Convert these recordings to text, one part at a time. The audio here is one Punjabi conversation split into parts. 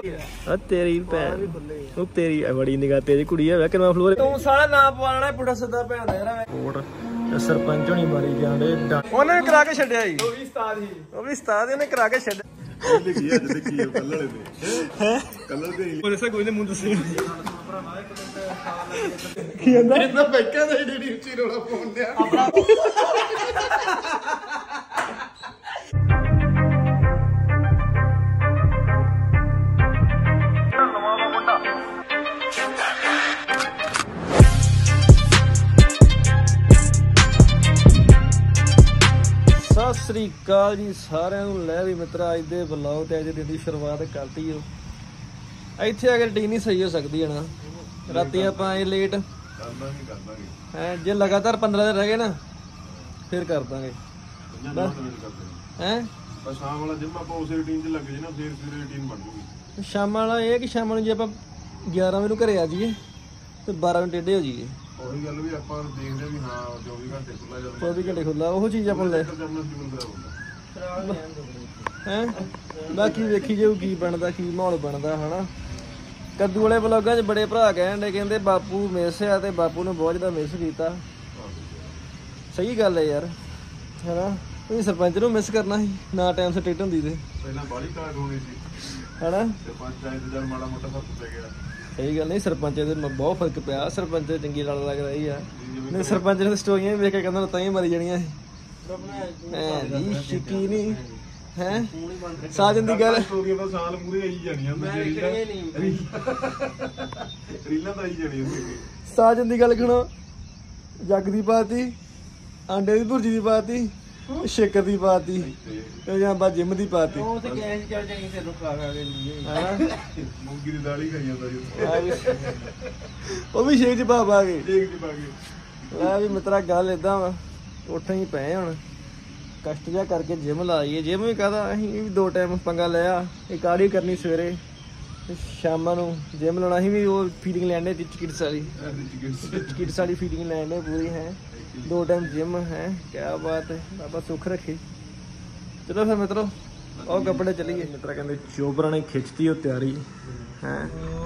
तेरी भैन तेरी बड़ी निगाह तेरी कुड़ी है कितना फ्लोर तू सारा नाम पवाना पुट्ठा सिद्धा भैन दा यार कोट सरपंच होनी मारी जांदे ओने करा के छड्या जी ओ भी उस्ताद ही ने करा के छड्या लिखी अज लिखी कलर दे हैं कलर दे और ऐसा कोई ने मुंह दसे की अंदर इतना बैठा दा एडी उच्ची रोला फोन दिया सत श्री अकाल जी सारिਆਂ ਨੂੰ ਲੈ ਵੀ ਮਿੱਤਰਾ ਅੱਜ ਦੇ ਵਲੌਗ ਤੇ ਅੱਜ ਦਿਨ ਦੀ ਸ਼ੁਰੂਆਤ ਕਰਤੀ ਹੋ ਇੱਥੇ ਅਗਰ ਟੀ ਨਹੀਂ ਸਹੀ ਹੋ ਸਕਦੀ ਹੈ ਨਾ ਰਾਤੀ ਆਪਾਂ ਆਏ ਲੇਟ ਹੈ ਜੇ ਲਗਾਤਾਰ 15 ਦਿਨ ਰਹਿ ਗਏ ਨਾ ਫਿਰ ਕਰ ਦਾਂਗੇ ਹੈ ਬਸ ਸ਼ਾਮ ਵਾਲਾ ਜਿੰਮ ਆਪਾਂ ਉਸੇ ਰੂਟੀਨ 'ਚ ਲੱਗ ਜੇ ਨਾ ਫਿਰ ਸਵੇਰੇ ਰੂਟੀਨ ਬਣ ਜੂਗੀ ਸ਼ਾਮ ਵਾਲਾ ਇਹ ਕਿ ਸ਼ਾਮ ਨੂੰ ਜੇ ਆਪਾਂ 11 ਵਜੇ ਨੂੰ ਘਰੇ ਆ ਜਾਈਏ ਤੇ 12 ਵਜੇ ਟੇਢੇ ਹੋ ਜਾਈਏ ਉਹੀ ਗੱਲ ਵੀ ਆਪਾਂ ਦੇਖਦੇ ਵੀ ਹਾਂ 24 ਘੰਟੇ ਖੁੱਲਾ ਜਾਂਦਾ 24 ਘੰਟੇ ਖੁੱਲਾ ਉਹ ਚੀਜ਼ ਆਪਾਂ ਲੈ ਹੈ ਬਾਕੀ ਵੇਖੀ ਜਾਊ ਕੀ ਬਣਦਾ ਕੀ ਮਾਹੌਲ ਬਣਦਾ ਹਨਾ ਕੱਦੂ ਵਾਲੇ ਵਲੋਗਾਂ 'ਚ ਬੜੇ ਭਰਾ ਕਹਿਣ ਕਹਿੰਦੇ ਬਾਪੂ ਮਿਸ ਆ ਤੇ ਬਾਪੂ ਨੇ ਬਹੁਤ ਜ਼ਿਆਦਾ ਮਿਸ ਕੀਤਾ ਸਹੀ ਗੱਲ ਹੈ ਯਾਰ ਹਨਾ ਤੁਸੀਂ ਸਰਪੰਚ ਨੂੰ ਮਿਸ ਕਰਨਾ ਸੀ ਨਾ ਟਾਈਮ ਸੇ ਟਿਕਟ ਹੁੰਦੀ ਤੇ ਪਹਿਲਾਂ ਬਾਹਲੀ ਕਾਟ ਹੋਣੀ ਸੀ ਹਨਾ ਸਰਪੰਚ ਦਾ ਇੰਤਜ਼ਾਰ ਮਾੜਾ ਮੋਟਾ ਫਰਕ ਪੈ ਗਿਆ ਸਹੀ ਗੱਲ ਨਹੀਂ ਸਰਪੰਚ ਦੇ ਬਹੁਤ ਫਰਕ ਪਿਆ ਸਰਪੰਚ ਚੰਗੀ ਲੜ ਲੱਗ ਰਹੀ ਆ ਨਹੀਂ ਸਰਪੰਚ ਨੇ ਸਟੋਰੀਆਂ ਵੇਖ ਕੇ ਕਹਿੰਦਾ ਤਾਂ ਹੀ ਮਰੀ ਜਾਣੀਆਂ ਸੀ ਸ਼ਕੀਨੀ ਹੈ ਸਾਜਨ ਦੀ ਗੱਲ ਸਟੋਰੀਆਂ ਤਾਂ ਸਾਲ ਮੂਰੇ ਆਈ ਜਾਣੀਆਂ ਰੀਲਾਂ ਤਾਂ ਆਈ ਜਾਣੀਆਂ ਸਾਜਨ ਦੀ ਗੱਲ ਸੁਣੋ ਜੱਗ ਦੀ ਪਾਤੀ ਆਂਡੇ ਦੀ ਭੁਰਜੀ ਦੀ ਪਾਤੀ ਸ਼ੇਕਰ ਦੀ ਪਾਤੀ ਤੇ ਜਾਂ ਬਾ ਜਿਮ ਦੀ ਪਾਤੀ ਉਹ ਤੇ ਗੈਸ ਚੜ ਜਾਣੀ ਫਿਰ ਨੂੰ ਖਾ ਕੇ ਮੂੰਗੀ ਦੀ ਦਾਲ ਹੀ ਖਾਈ ਜਾਂਦਾ ਜੀ ਉਹ ਵੀ ਸ਼ੇਕ ਚ ਪਾ ਕੇ ਲੈ ਵੀ ਮਿੱਤਰਾ ਗੱਲ ਏਦਾਂ ਵਾ ਉੱਠੇ ਹੀ ਪਏ ਹੁਣ ਕਸ਼ਟ ਜਿਹਾ ਕਰਕੇ ਜਿਮ ਲਾਈਏ ਜਿਮ ਵੀ ਕਹਦਾ ਅਸੀਂ ਵੀ 2 ਟਾਈਮ ਪੰਗਾ ਲਿਆ ਇੱਕ ਆੜੀ ਕਰਨੀ ਸਵੇਰੇ ਸ਼ਾਮਾਂ ਨੂੰ ਜਿਮ ਲਾਉਣਾ ਅਸੀਂ ਵੀ ਉਹ ਫੀਡਿੰਗ ਲੈਣੇ ਚਿਕਿਟਸ ਵਾਲੀ ਫੀਡਿੰਗ ਲੈਣੇ ਪੂਰੀ ਹੈ 2 टाइम जिम है क्या बात है बाबा सुख रखे चलो फिर मित्रों और कपड़े चलिए मित्रा कहते चोबरा ने खिंचती हो तैयारी है